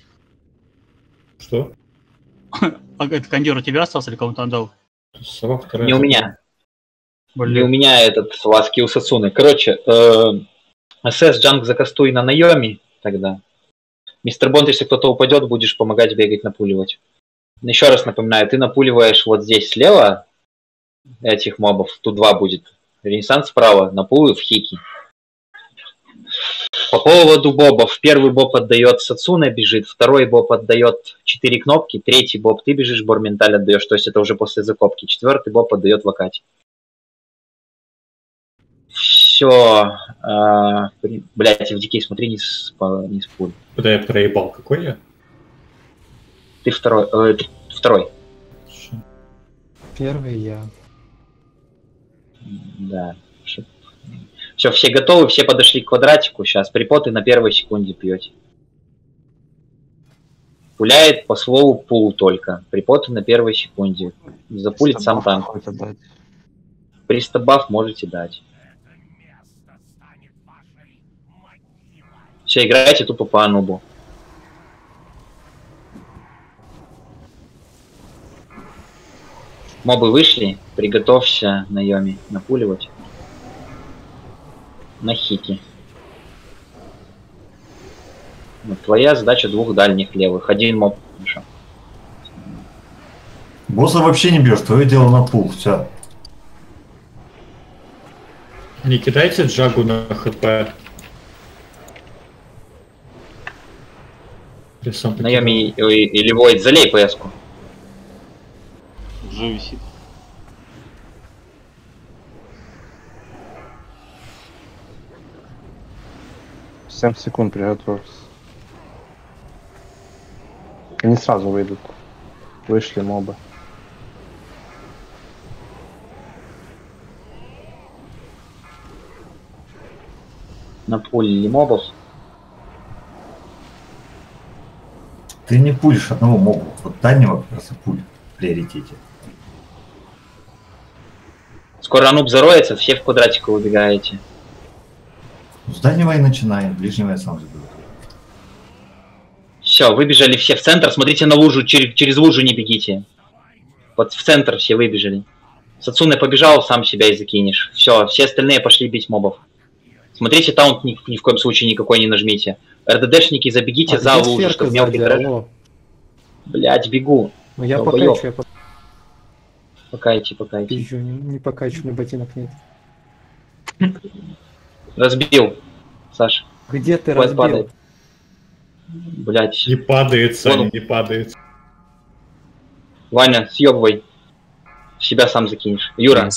Что? А этот кондер у тебя остался или кому-то отдал? Не у меня. И у меня этот ласки у Сацуны. Короче, э, СС Джанг закастуй на Найоми тогда. Мистер Бонд, если кто-то упадет, будешь помогать бегать, напуливать. Еще раз напоминаю, ты напуливаешь вот здесь слева этих мобов. Тут два будет. Ренессанс справа, напулы в хики. По поводу бобов. Первый боб отдает Сацуна, бежит. Второй боб отдает четыре кнопки. Третий боб ты бежишь, Борменталь отдаешь. То есть это уже после закопки. Четвертый боб отдает Вакати. Все. А, блять, эф ди кей, смотри, не с, не с пуль. Куда я проебал? Какой я? Ты второй. Э, ты второй. Первый я. Да. Все, все готовы, все подошли к квадратику. Сейчас припоты на первой секунде пьете. Пуляет по слову пул только. Припоты на первой секунде. Запулит сам танк. Пристабаф можете дать. Все, играйте тупо по анубу. Мобы вышли, приготовься, Найоми, напуливать. На хики. Вот твоя задача двух дальних левых. Один моб. Хорошо. Босса вообще не бьешь, твое дело на пул, все. Не кидайте Джагу на хп. Найоми или Войд, залей ПС-ку. Уже висит. семь секунд приготовься. Они сразу выйдут. Вышли мобы. Напулили мобов. Ты не пулишь одного моба. Вот дальнего как раз и пуль в приоритете. Скоро ануб зароется, все в квадратику убегаете. С дальнего и начинаем, ближнего я сам заберу. Все, выбежали все в центр. Смотрите на лужу, через, через лужу не бегите. Вот в центр все выбежали. Сацуне побежал, сам себя и закинешь. Все, все остальные пошли бить мобов. Смотрите, таунт ни, ни в коем случае никакой не нажмите. РДДшники, забегите а за лужу, чтобы мелкий трэш. Блять, бегу. Ну я покачу, я покачу. Покайте, покайте. Пизжу, не, не покачу, мне ботинок нет. Разбил, Саш. Где ты разбил? Падает. Блять. Не падает, Саня, не падает. Ваня, съебывай. Себя сам закинешь. Юра.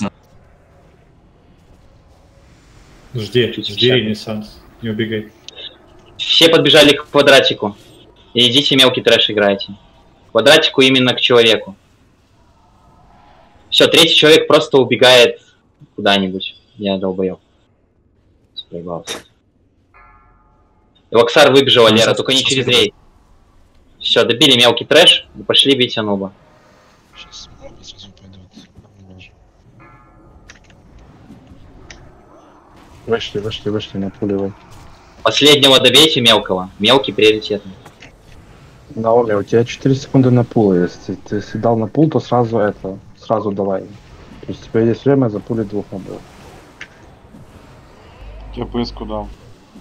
Жди, жди Ренессанс, не убегай. Все подбежали к квадратику. И идите мелкий трэш играйте. Квадратику именно к человеку. Все, третий человек просто убегает куда-нибудь. Я долбоёб. Спроебался. Ваксар выбежал, Лера, только не через рейд. Все, добили мелкий трэш и пошли бить ануба. Сейчас сразу пойдут. Вышли, вышли, вышли, напуливай. Последнего добейте мелкого. Мелкий приоритетный. Наоми, у тебя четыре секунды на пул. Если ты дал на пул, то сразу это, сразу давай. То есть у тебя есть время запулить двух мобов. Я ПС-ку дал.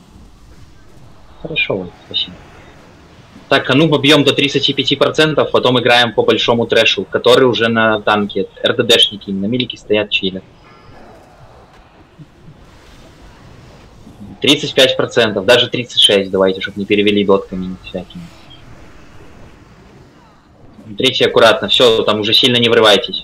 Хорошо, спасибо. Так, ануба бьем до тридцати пяти процентов, потом играем по большому трэшу, который уже на танке. РДДшники на милике стоят, чилят. тридцать пять процентов, даже тридцать шесть процентов давайте, чтобы не перевели дотками всякими. Смотрите аккуратно, все, там уже сильно не врывайтесь.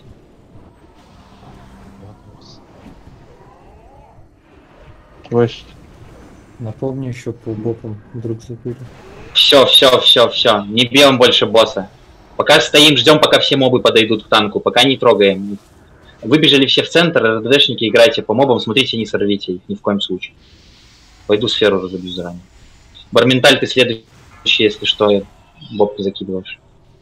Выше. Напомню еще по бокам вдруг забыли. Все, все, все, все, не бьем больше босса. Пока стоим, ждем, пока все мобы подойдут к танку, пока не трогаем. Выбежали все в центр, РДДшники, играйте по мобам, смотрите, не сорвите их, ни в коем случае. Пойду сферу разобью заранее. Барменталь, ты следующий, если что, боб ты закидываешь.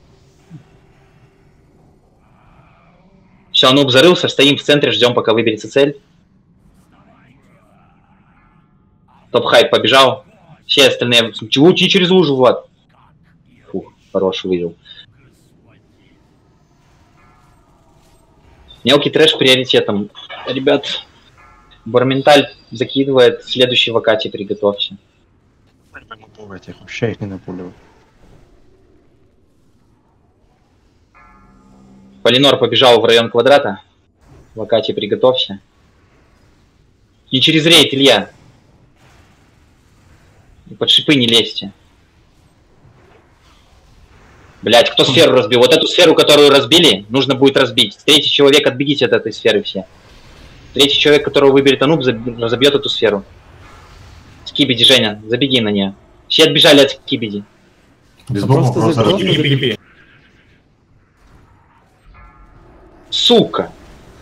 Все, ануб зарылся, стоим в центре, ждем, пока выберется цель. Топ-хайп побежал. Все остальные... Лучше через лужу, Влад. Фух, хороший вывел. Мелкий трэш приоритетом. Ребят, Барменталь закидывает, следующий в Акате приготовься. Этих вообще их не напуливают. Полинор побежал в район квадрата. В Акате приготовься. Не через рейд, Илья. Под шипы не лезьте. Блять, кто сферу разбил? Вот эту сферу, которую разбили, нужно будет разбить. Третий человек, отбегите от этой сферы все. Третий человек, которого выберет Ануб, забьет эту сферу. С Кибиди, Женя, забеги на нее. Все отбежали от Кибиди. Без бомбы просто разбили. Сука!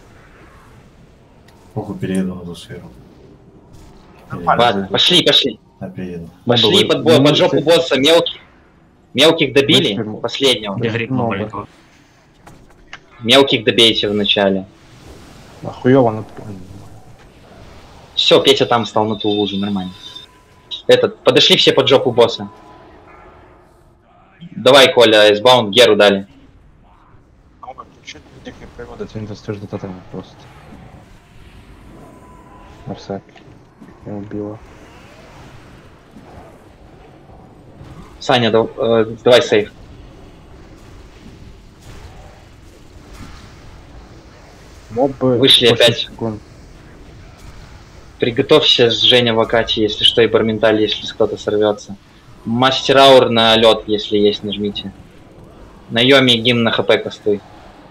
Похуй, перееду на эту сферу. Ладно, пошли, пошли. Я перееду. Пошли под, бо под жопу босса мелких. Мелких добили, последнего. Мелких добейте вначале. Охуёво на. Все, Петя там стал на ту лужу, нормально. Этот, подошли все под жопу босса. Давай, Коля, айсбаунд, Геру дали. Просто. Арсак. Я убила. Саня, да, э, давай сейф. Мобы. Вышли опять. Секунд. Приготовься, Женя, в Акате, если что, и Барменталь, если кто-то сорвется. Мастер Аур на лед, если есть, нажмите. На Йоми гимн на хп костой.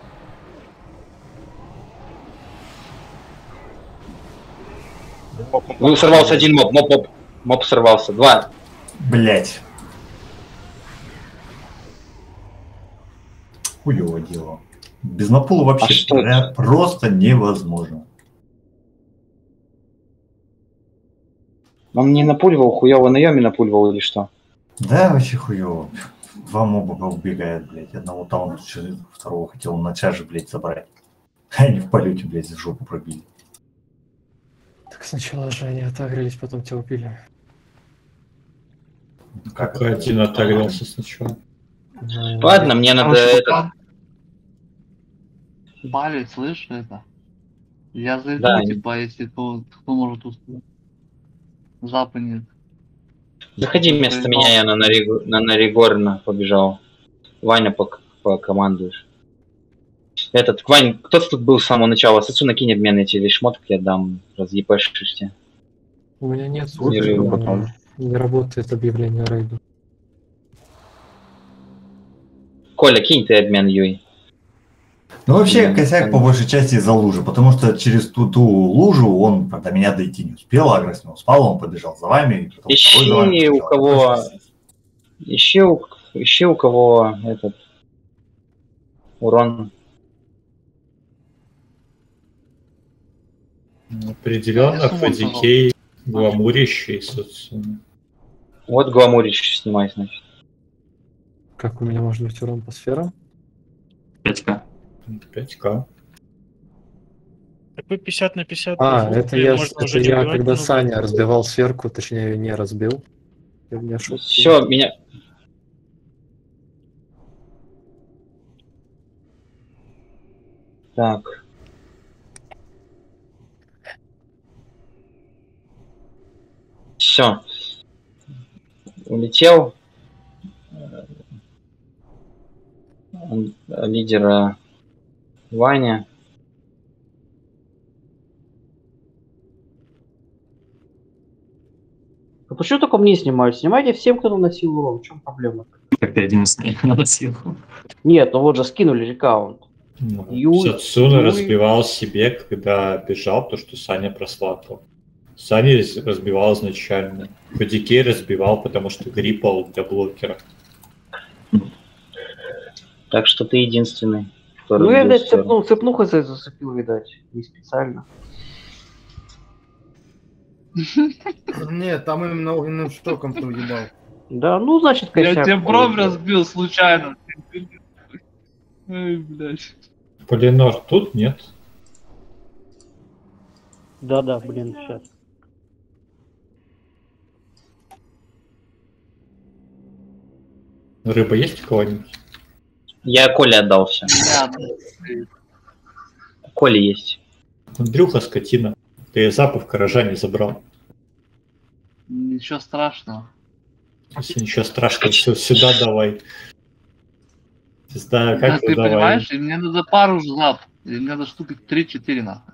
Ну, сорвался один моб, моб, моб, моб сорвался. Два. Блять. Хуёво дело. Без напула вообще а просто невозможно. Он не напуливал, хуёво на Йоми напуливал или что? Да, вообще хуёво. Два моба убегают, блядь. Одного таунта, второго хотел на чаже, блядь, забрать. А они в полете, блядь, в жопу пробили. Так сначала же они отагрились, потом тебя убили. Как Какой один отагрился сначала? Ладно, мне надо это... Бали, слышь, это? Я зайду, да, типа, если кто, кто может тут запанит. Заходи вместо меня, я на, Нариг... на Наригорна побежал. Ваня, по, по командуешь. Этот, Вань, кто-то тут был с самого начала. Сацу накинь обмен, эти вещи шмоток я дам. Разъебашишься. У меня нет слушай, потом. Не работает объявление рейду. Коля, кинь ты обмен, Юй. Ну вообще косяк по большей части из-за лужи, потому что через ту, ту лужу он до меня дойти не успел, агро с него спал, он побежал за вами. И ищи вами у кого... Ищи у... Ищи у кого этот... Урон. Определенно Фадикей гламурящий, собственно. Вот гламурящий снимай, значит. Как у меня может быть урон по сферам? пять ка. пять ка. Такой пятьдесят на пятьдесят. А, это я, это я когда Саня разбивал сферку, точнее не разбил. Все, меня... Так. Все. Улетел. Лидера Ваня. А почему только мне снимают? Снимайте всем, кто наносил урон. В чем проблема? Как ты одиннадцатый наносил? Нет, ну вот же скинули рекаунт. Ну, Сацуна разбивал себе, когда бежал, то что Саня прослатал. Саня разбивал изначально. Фадикей разбивал, потому что гриппал для блокера. Так что ты единственный, кто ну я, блядь, цепнул, цепнухой зацепил, видать, не специально. Нет, там именно огненным штоком ты уебал. Да, ну значит косяк. Я тебе бровь разбил случайно. Ой, блядь. Полинор тут нет? Да-да, блин, сейчас. Рыба есть у кого-нибудь? Я Коле отдал все. Да. Коле есть. Андрюха, скотина. Ты запах гаража не забрал. Ничего страшного. Если ничего страшного, все, сюда давай. Да, как Да, ты давай. понимаешь, и мне надо пару зап. И мне надо штуки три-четыре нахуй.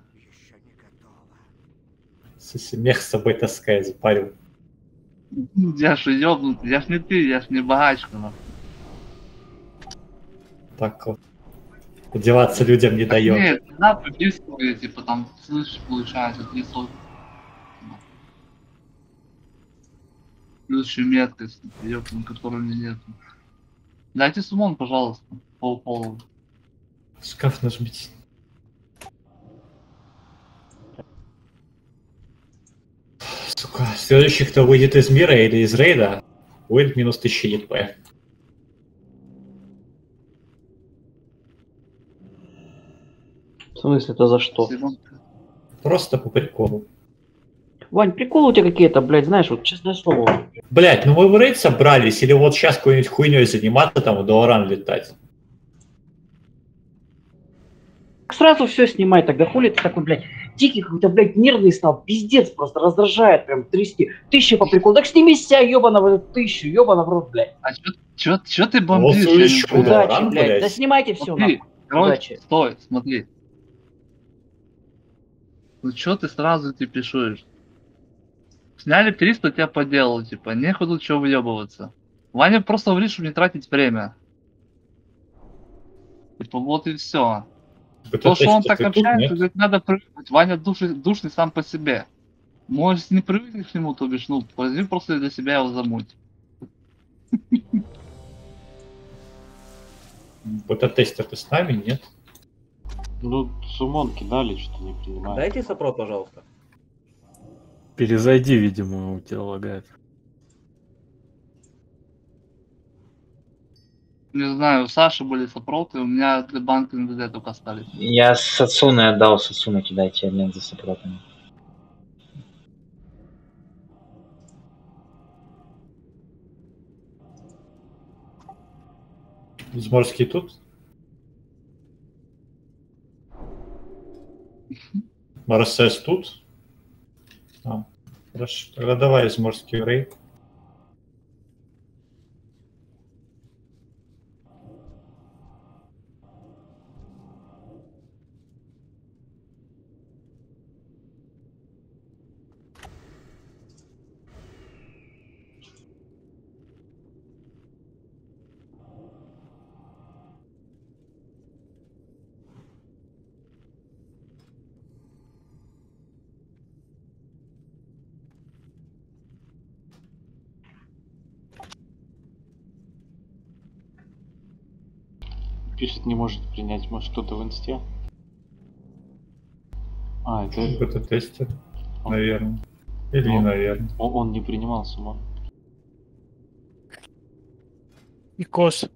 Смех с собой таскает, запарил. Я ж ёбнутый, я ж не ты, я ж не богачка нахуй. Так вот. Одеваться людям не дает. Нет, да, приписываю, типа там, слышишь, получается, три сотни. Плюс еще меткость, ёбан, которой у меня нет. Дайте сумон, пожалуйста, пол-полу. Шкаф нажмите. Сука, следующий, кто выйдет из мира или из рейда, будет минус тысяча ЕП. В смысле, это за что? Просто по приколу. Вань, приколы у тебя какие-то, блядь, знаешь, вот честное слово. Блять, ну мы в рейд собрались, или вот сейчас какой-нибудь хуйней заниматься, там в Долоран летать. Сразу все снимай, тогда хули ты такой, блядь, дикий какой-то, блядь, нервный стал, пиздец, просто раздражает, прям трясти. Тысяча по приколу, так сними себя, ёбана в эту тысячу, ёбана в рот, блядь. А чё, чё, чё ты бомбишь? Вот еще Удачи, Долоран, блядь, блядь. да снимайте все, Смотри, нахуй. короче, Удачи. стой, смотри. Ну чё ты сразу ты пишешь? Сняли триста, тебя поделал, типа, нехуй тут чё выебываться. Ваня просто говорит, чтобы не тратить время. Типа, вот и все. То, что он так общается, говорит, надо привыкнуть. Ваня душный, душный сам по себе. Можешь не привыкнуть к нему, то бишь, ну, возьми просто для себя его замуть. Бета-тестер ты с нами, нет? Ну, сумон кидали, что-то не принимаю. Дайте сопрот, пожалуйста. Перезайди, видимо, у тебя лагает. Не знаю, у Саши были сопроты, у меня для банка эн дэ дэ только остались. Я Сацуны отдал, Сацуны кидайте обмен за сопротами. Изморский тут? Марсес тут? А, хорошо. Тогда давай изморский рейд. Пишет, не может принять, может кто-то в инсте. А, это... Это тестер, наверное. Или не наверное. Он, он не принимал сумму. И кос.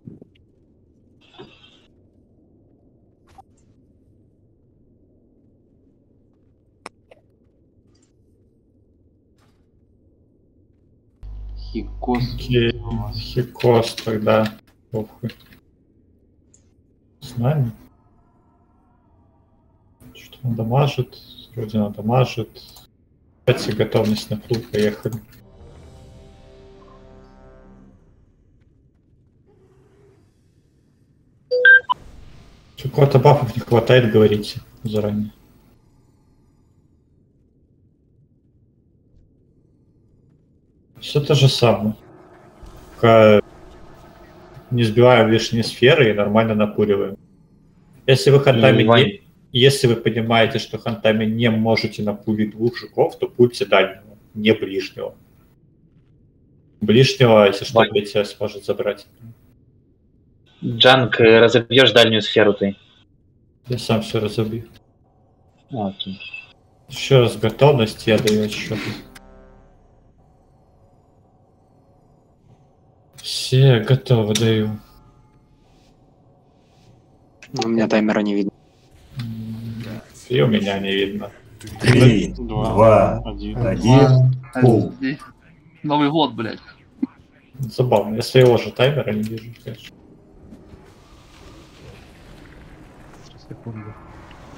Хикос. Окей, Хикос тогда. Похуй. С нами. Что он дамажит? Вроде он дамажит. Кстати, готовность на клуб, поехали. Если у кого-то бафов не хватает, говорите заранее. Все то же самое. Пока не сбиваем лишние сферы и нормально накуриваем. Если вы хантами не... Если вы понимаете, что хантами не можете напулить двух жуков, то пульте дальнего, не ближнего. Ближнего, если что, третья сможет забрать. Джанк, разобьешь дальнюю сферу ты. Я сам все разобью. Окей. Еще раз готовность, я даю отсчет. Все готовы, даю. У меня таймера не видно. И у меня не видно. Три, два, один, пул. Новый год, блядь. Забавно, я своего же таймера не вижу, конечно. Секунду.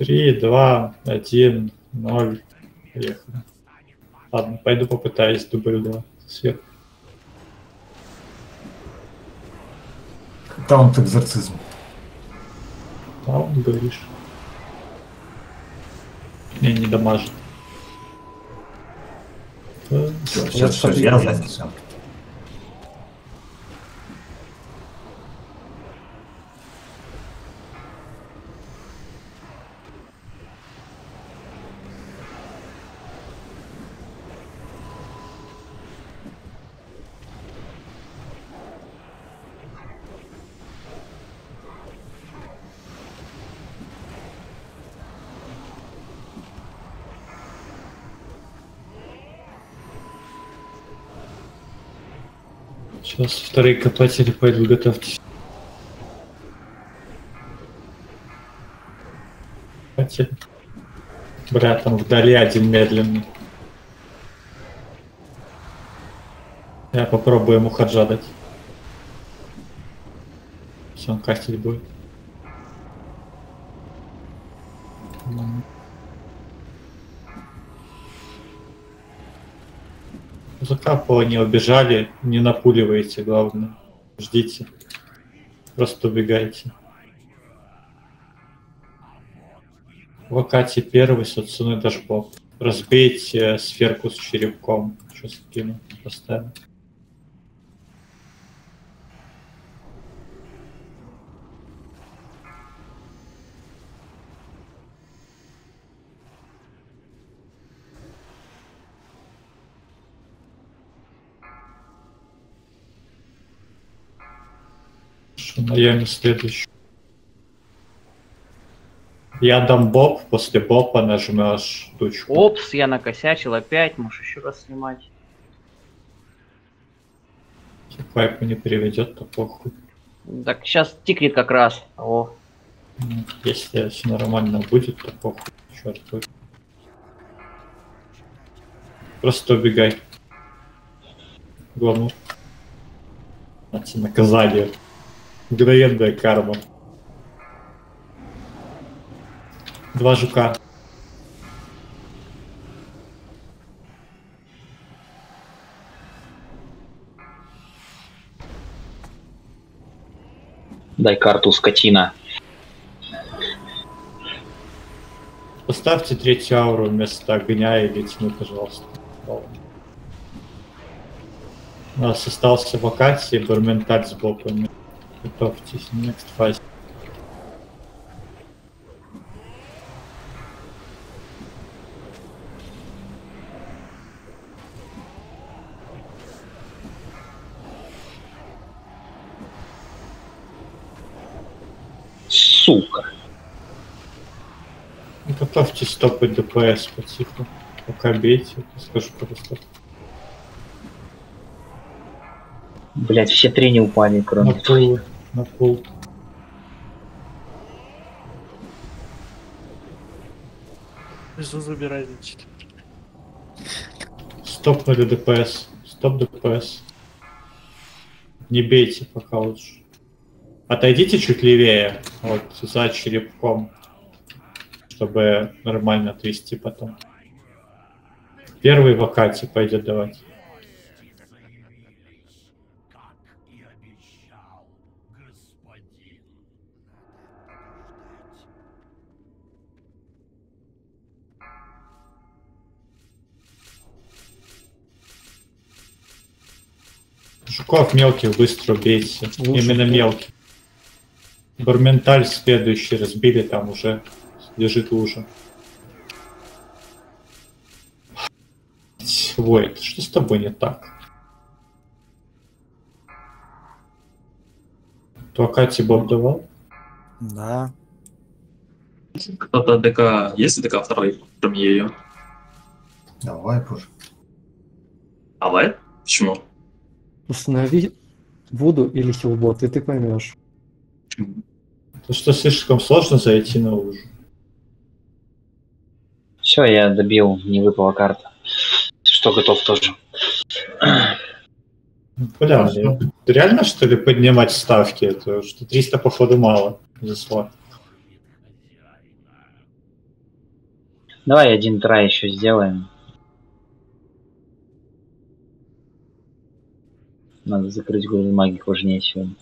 Три, два, один, ноль. Поехали. Ладно, пойду попытаюсь дубль два сверху. Таунт экзорцизм. Таунт, говоришь? Не, не дамажит. Сейчас, сейчас я занялся. Сейчас вторые копатели пойдут, готовьтесь. Бля, там вдали один медленный. Я попробую ему хаджа дать. Все, он кастить будет. Закапывало, не убежали, не напуливайте, главное. Ждите. Просто убегайте. Вакати первый, Сацуны дашбок. Разбейте сферку с черепком. Что скину? Поставим. Наверное, следующий. Я дам боб, после боба нажмешь тучку. Опс, я накосячил опять, можешь еще раз снимать. Если пайпу не приведет, то похуй. Так, сейчас тикнет как раз. О. Если все нормально будет, то похуй. Черт будет. Просто убегай. Главное. Эти наказания. Мгновенная карма. Два жука. Дай карту, скотина. Поставьте третью ауру вместо огня или тьмы, пожалуйста. У нас остался вакансии, барменталь с боками. Готовьтесь, next phase. Сука. Готовьтесь стопать ДПС потихо. Пока бейте, скажу просто. Блять, все три не упали, кроме... На пол. На пол. Что забирайте? Стопнули ДПС. Стоп ДПС. Не бейте пока лучше. Отойдите чуть левее, вот за черепком, чтобы нормально отвести потом. Первый вакати пойдет давать. Жуков мелких быстро убейте. Лучше именно да. Мелких. Барменталь следующий разбили, там уже лежит лужа. Ой, что с тобой не так? То Кати бот давал? Да. Кто-то ДК... Есть ДК второй, кроме ее? Давай, позже. Давай? Почему? Установи Вуду или хилбот, и ты поймешь. То что слишком сложно зайти на лужу. Все, я добил, не выпала карта. Что готов тоже. Бля, реально что ли поднимать ставки? Это что триста походу мало за слот. Давай один трай еще сделаем. Надо закрыть голову магии важнее сегодня.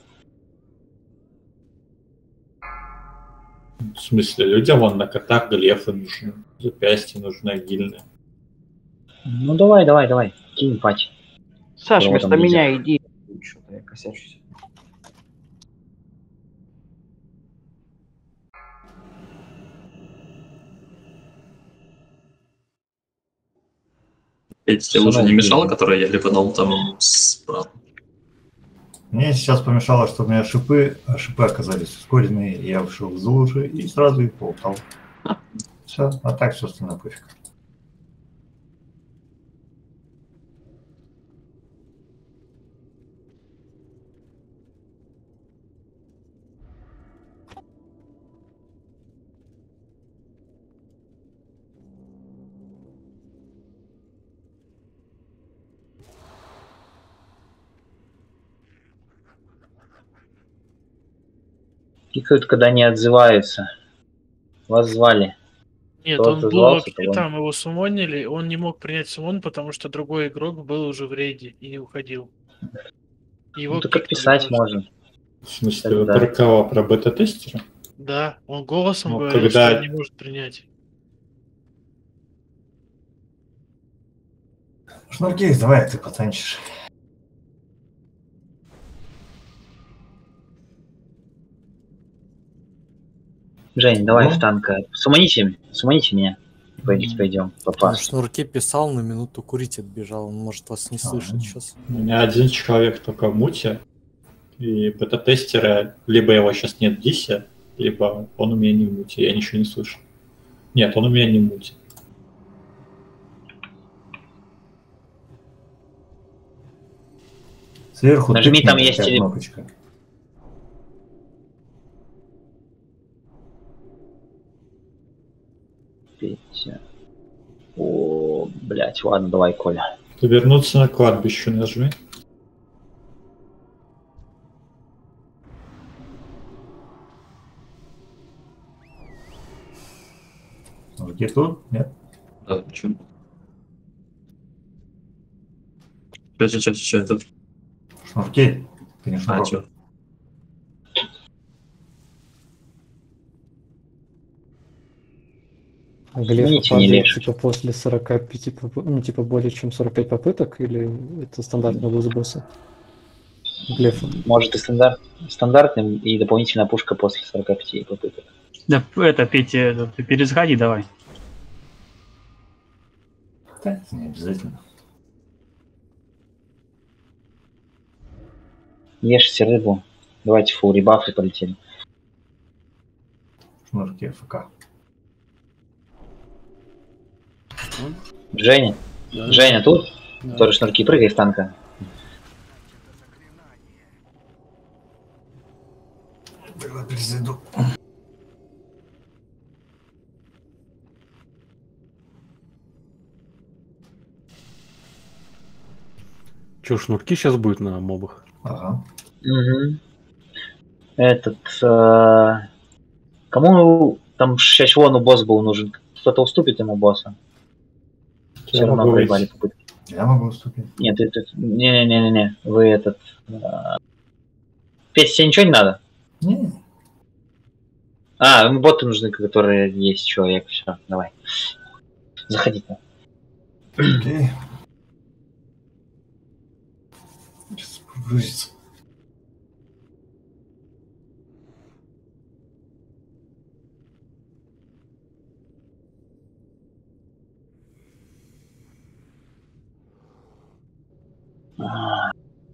В смысле, людям вон на котах глефы нужны, запястья нужны, агильные. Ну давай, давай, давай, кинь пати. Саш, Кого вместо там меня нельзя? иди. Что-то я косячусь. Эти тебе уже не мешало, которые я лепанул там справа? Мне сейчас помешало, что у меня шипы, а шипы оказались ускоренные, и я вышел из лужи и сразу их полтал. Все, а так, собственно, пофиг. Пикают, когда не отзываются. Вас звали. Нет, Кто он был отозвался, вообще того- там, его сумонили, он не мог принять сумон, потому что другой игрок был уже в рейде и уходил. Его Ну, так пикнули отписать просто. можно. В смысле, вы Тогда. про кого? Про бета-тестера? Да, он голосом Ну, говорил, когда- что он не может принять. Шнурки, давай, ты потанчишь. Жень, давай Ну? в танка. Суманите, суманите меня. Пойдем, пойдем. Он Попас. в шнурке писал, на минуту курить отбежал. Он может вас не слышать сейчас. У меня один человек только в муте, и бета-тестера, либо его сейчас нет в дисе, либо он у меня не в муте, я ничего не слышу. Нет, он у меня не в муте. Сверху Нажми, тыкни, там есть такая теле- кнопочка. Петя. О, блять, ладно, давай, Коля. Вернуться на кладбище нажми. Где тут? Нет? Да, почему? Че, че, че, че, это? Шнурки? Ты не А, шнурок. чё? Глеф Извините, не падает, легче. типа после сорока пяти, поп- ну типа более чем сорок пять попыток, или это стандартный луз босса? Глефа. Может и стандарт, стандартным, и дополнительная пушка после сорока пяти попыток. Да, это, Петя, это, ты перезаходи давай. Да, не обязательно. Ешьте рыбу. Давайте фул ребафы полетели. Шнурки АФК. Женя? Да. Женя тут? Да. Тоже шнурки, прыгай с танка. Давай перезайду. Че, шнурки сейчас будет на мобах? Ага. Угу. Этот... э, Кому там сейчас вон босс был нужен? Кто-то уступит ему босса? Все Я равно могу проебали выйти. попытки. Я могу уступить. Нет, это... Не-не-не-не. Вы этот... э, Петя, тебе ничего не надо? Не. А, боты нужны, которые есть человек. Все, давай. Заходите. Окей. Сейчас погрузится. А,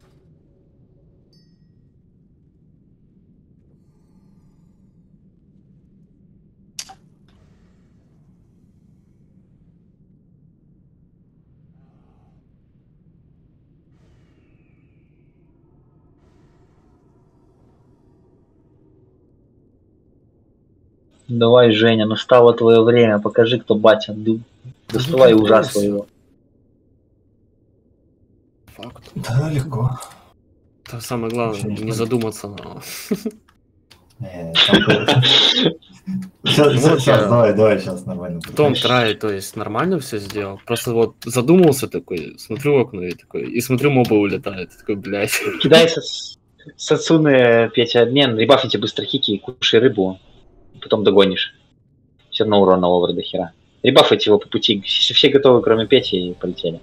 Давай, Женя, настало твое время. Покажи, кто батя. Ду- Доставай ужа своего. Факт. Да, легко. Там самое главное, Вообще не не знаю. задуматься. Но... Не, Сейчас, давай, давай, сейчас нормально. Том трай, то есть нормально все сделал. Просто вот задумался такой, смотрю в окно и такой, и смотрю, мобы улетают. Такой, блядь. Кидайся с Сацуны, Петя, обмен, ребафните быстро хики, кушай рыбу, потом догонишь. Все равно урона овер до хера. Ребафайте его по пути, все, все готовы, кроме Пети, и полетели.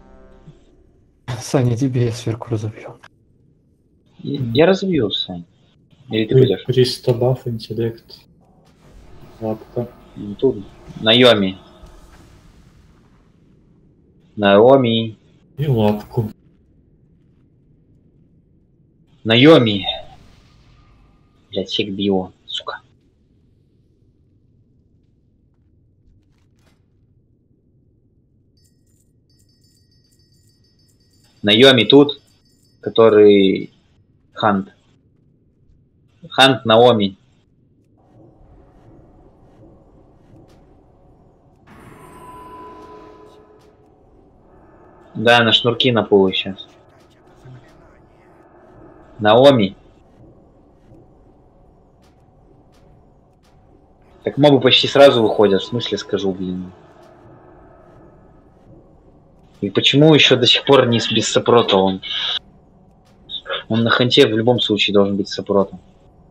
Саня, тебе я сверху разобью. Я разобью, Сань. Или ты пойдешь? триста баф, интеллект. Лапка. Тут. Наоми. Наоми. И лапку. Наоми. Блять, сек био, сука. Наоми тут, который Хант. Хант Наоми. Да, на шнурки на полу сейчас. Наоми. Так мобы почти сразу выходят, в смысле скажу, блин. И почему еще до сих пор не без сопрота он? Он на ханте в любом случае должен быть сопротом.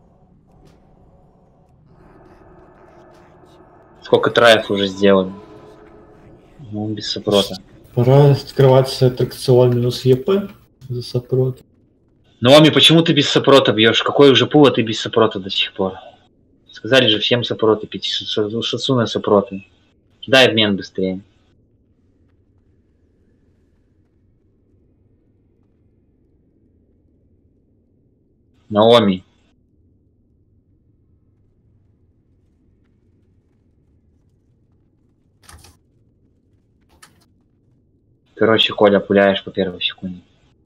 Сколько траев уже сделали? Ну, он без сопрота. Пора открываться аттракцион минус ЕП за сопрот. Наоми, почему ты без сопрота бьешь? Какой уже пул, а ты без сопрота до сих пор? Сказали же всем сопроты пить, Шацуна сопроты. Кидай обмен быстрее. Наоми. Короче, Коля, пуляешь по первой секунде.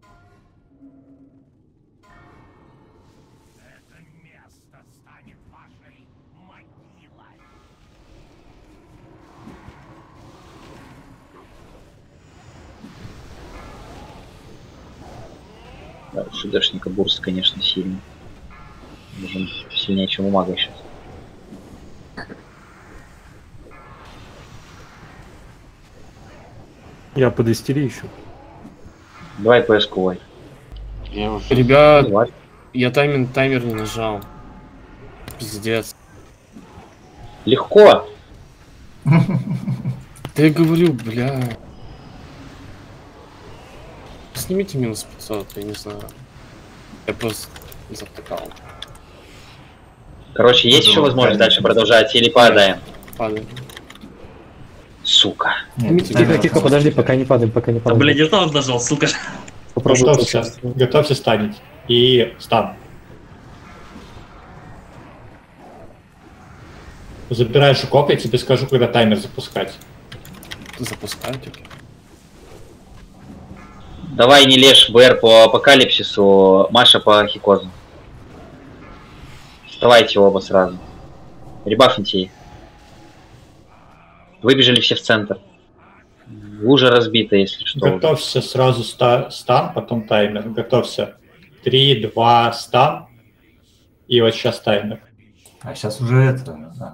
Да, у шудешника бурст, конечно, сильный. Нужен сильнее, чем у мага сейчас. Я под истери еще. Давай пэ эс-ку. Я уже... Ребят, Давай. Я таймер, таймер не нажал. Пиздец. Легко. Да я говорю, бля. Снимите минус пятьсот, я не знаю. Я просто завтыкал. Короче, есть еще возможность дальше продолжать или падаем? Падаем. Сука. Тихо, тихо, подожди, пока не падаем, пока не падаем. Да, блин, я там нажал, сука. Готовься, готовься станет. И стан. Забираешь укоп, я тебе скажу, когда таймер запускать. Запускать, окей. Давай не лежь, БР по апокалипсису, Маша по хикозу. Вставайте оба сразу. Ребафните их. Выбежали все в центр. Лужа разбита, если что. Готовься сразу ста стан, потом таймер. Готовься. три, два, стан. И вот сейчас таймер. А сейчас уже это... Да.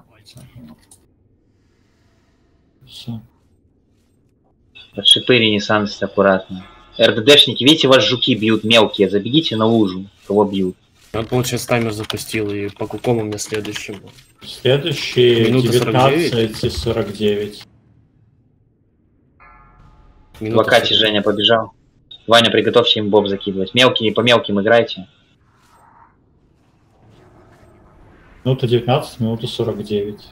Все. Под шипы ренессанс аккуратно. РДДшники, видите, вас жуки бьют мелкие. Забегите на лужу, кого бьют. Он, получается, таймер запустил, и по какому мне следующему? Следующий девятнадцать сорок девять. В Акате Женя побежал. Ваня, приготовься им боб закидывать. Мелкие, по мелким играйте. Минута девятнадцать, минута сорок девять.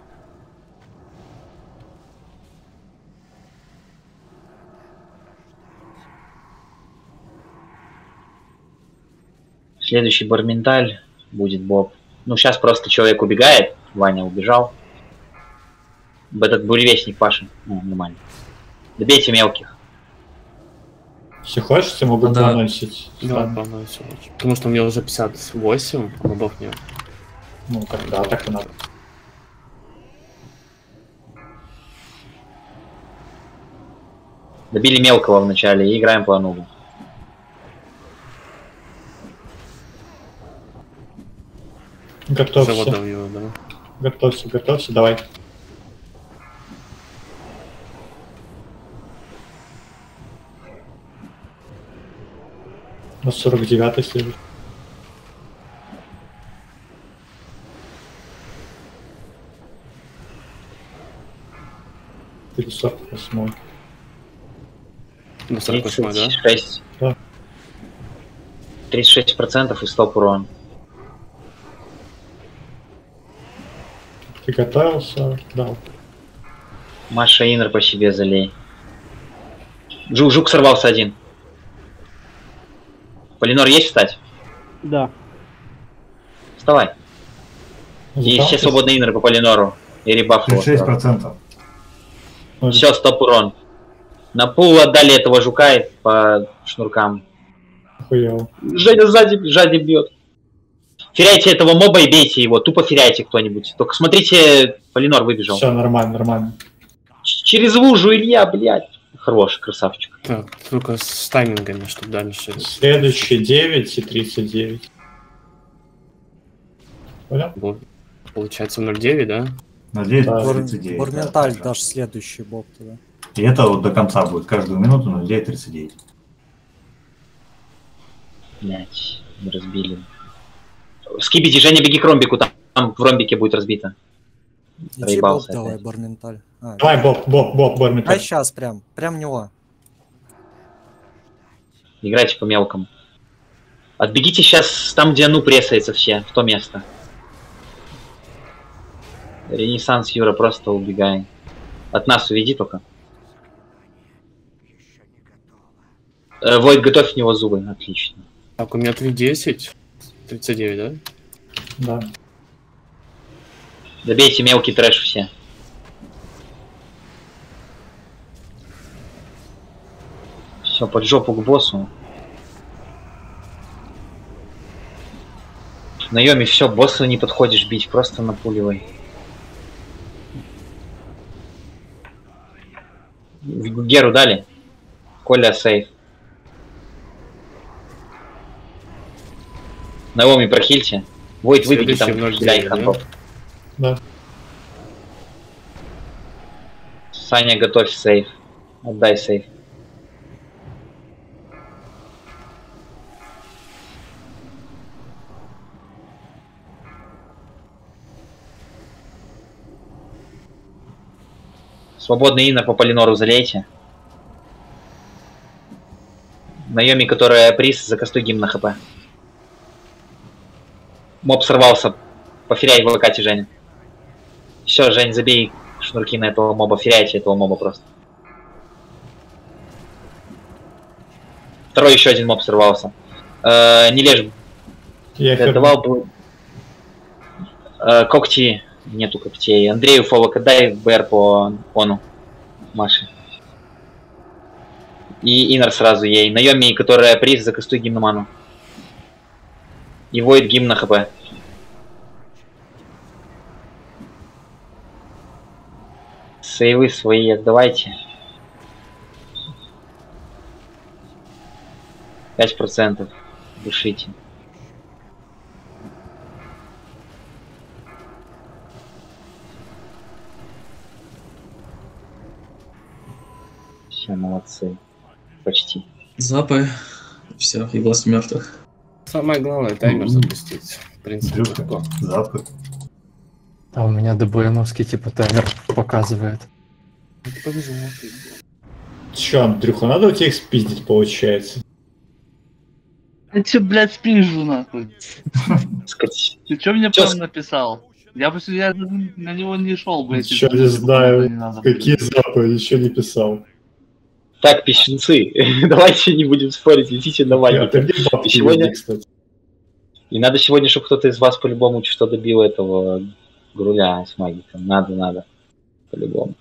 Следующий Барменталь будет боб. Ну, сейчас просто человек убегает. Ваня убежал. Этот буревестник Паша. Ну, нормально. Добейте мелких. Если хочешь, я могу поанонсить. Да, поанонсить. Потому что у меня уже пятьдесят восемь, а мобов нет. Ну, когда так и надо. Добили мелкого в начале и играем по анубу. Готовься. Заводил его, да. Готовься, готовься, давай. На сорок девятый следует. Или сорок восьмой. На сорок восьмой, да? тридцать шесть. Да. тридцать шесть процентов и стоп урон. Ты готовился? Да. Маша Инер по себе залей. Жук, жук сорвался один. Полинор есть встать? Да. Вставай. Есть все свободные инеры по Полинору. И ребаф его. тридцать шесть процентов. Все, стоп урон. На пул отдали этого жука и по шнуркам. Охуел. Женя сзади, сзади бьет. Феряйте этого моба и бейте его. Тупо феряйте кто-нибудь. Только смотрите, Полинор выбежал. Все, нормально, нормально. Ч Через лужу, Илья, блядь. Хороший, красавчик. Так, только с таймингами, чтобы дальше. Следующий девять и тридцать девять. Понял? Вот. Получается ноль девять, да? ноль девять, Да. тридцать девять. Бурменталь дашь следующий боб туда. И это вот до конца будет, каждую минуту ноль девять тридцать девять. Блять, мы разбили. Скибите, Женя, беги к ромбику, там, там в ромбике будет разбито. Иди боб давай, Бурменталь. А, Давай, боб, боб, боб, боб, Дай сейчас прям, прям него. Играйте по мелкому. Отбегите сейчас там, где ну прессается все, в то место. Ренессанс, Юра, просто убегай. От нас уведи только. Э, Войд, готовь в него зубы, отлично. Так, у меня три десять. тридцать девять, да? Да. Добейте мелкий трэш все. Все, под жопу к боссу. На Йоме все, боссу не подходишь бить, просто напуливай. Геру дали. Коля сейф. Наоми прохильте. Войд, выбеги там для их хантов. Да. Саня, готовь сейф. Отдай сейф. Свободный инер по Полинору залейте. Наеми, которая приз, закастуй гимн на хп. Моб сорвался. Поферяй в выкате, Женя. Все, Жень, забей шнурки на этого моба. Феряйте этого моба просто. Второй еще один моб сорвался. Э, не лежь. Я давал бы... Э, когти. Нету когтей. Андрею Фолок, отдай БР по ону. Маше. И инер сразу ей. Наеми, которая приз, закастуй гимн на ману. И Войд гимн на хп. Сейвы свои отдавайте. пять процентов. Душите. Все, молодцы. Почти. Запы. Все, и власть мертвых. Самое главное таймер запустить. В принципе, легко. Запы. А у меня ДБНовский типа таймер показывает. Повезло. Че, Андрюха, надо у тебя их спиздить, получается? Ты че, блядь, спишь же, нахуй? Ты че мне прям написал? Я бы я на него не шел, блядь. Ничего не знаю. Какие запы, ничего не писал. Так, песенцы, давайте не будем спорить, идите на магика. Сегодня... И надо сегодня, чтобы кто-то из вас по-любому что добил этого груля с магиком. Надо, надо. По-любому.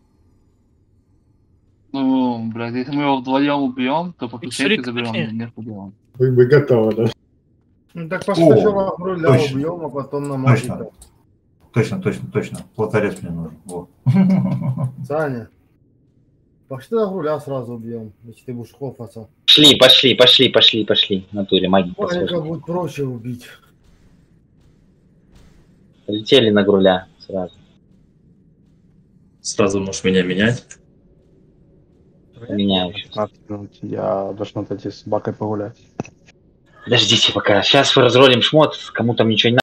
Ну, блядь, если мы его вдвоем убьем, то по ключейке заберем, нет проблем. Мы, мы готовы, да? Ну так пошли груля убьем, а потом на магика. Точно, точно, точно. Плоторез мне нужен. Вот. Саня. Пошли на груля сразу убьем, если ты будешь хофаться. Пошли, пошли, пошли, пошли, пошли. В натуре магии. Маленько будет проще убить. Полетели на груля сразу. Сразу можешь меня менять. Меняю. пятнадцать минут. Я должен отойти с собакой погулять. Подождите пока. Сейчас мы разролим шмот, кому там ничего не надо.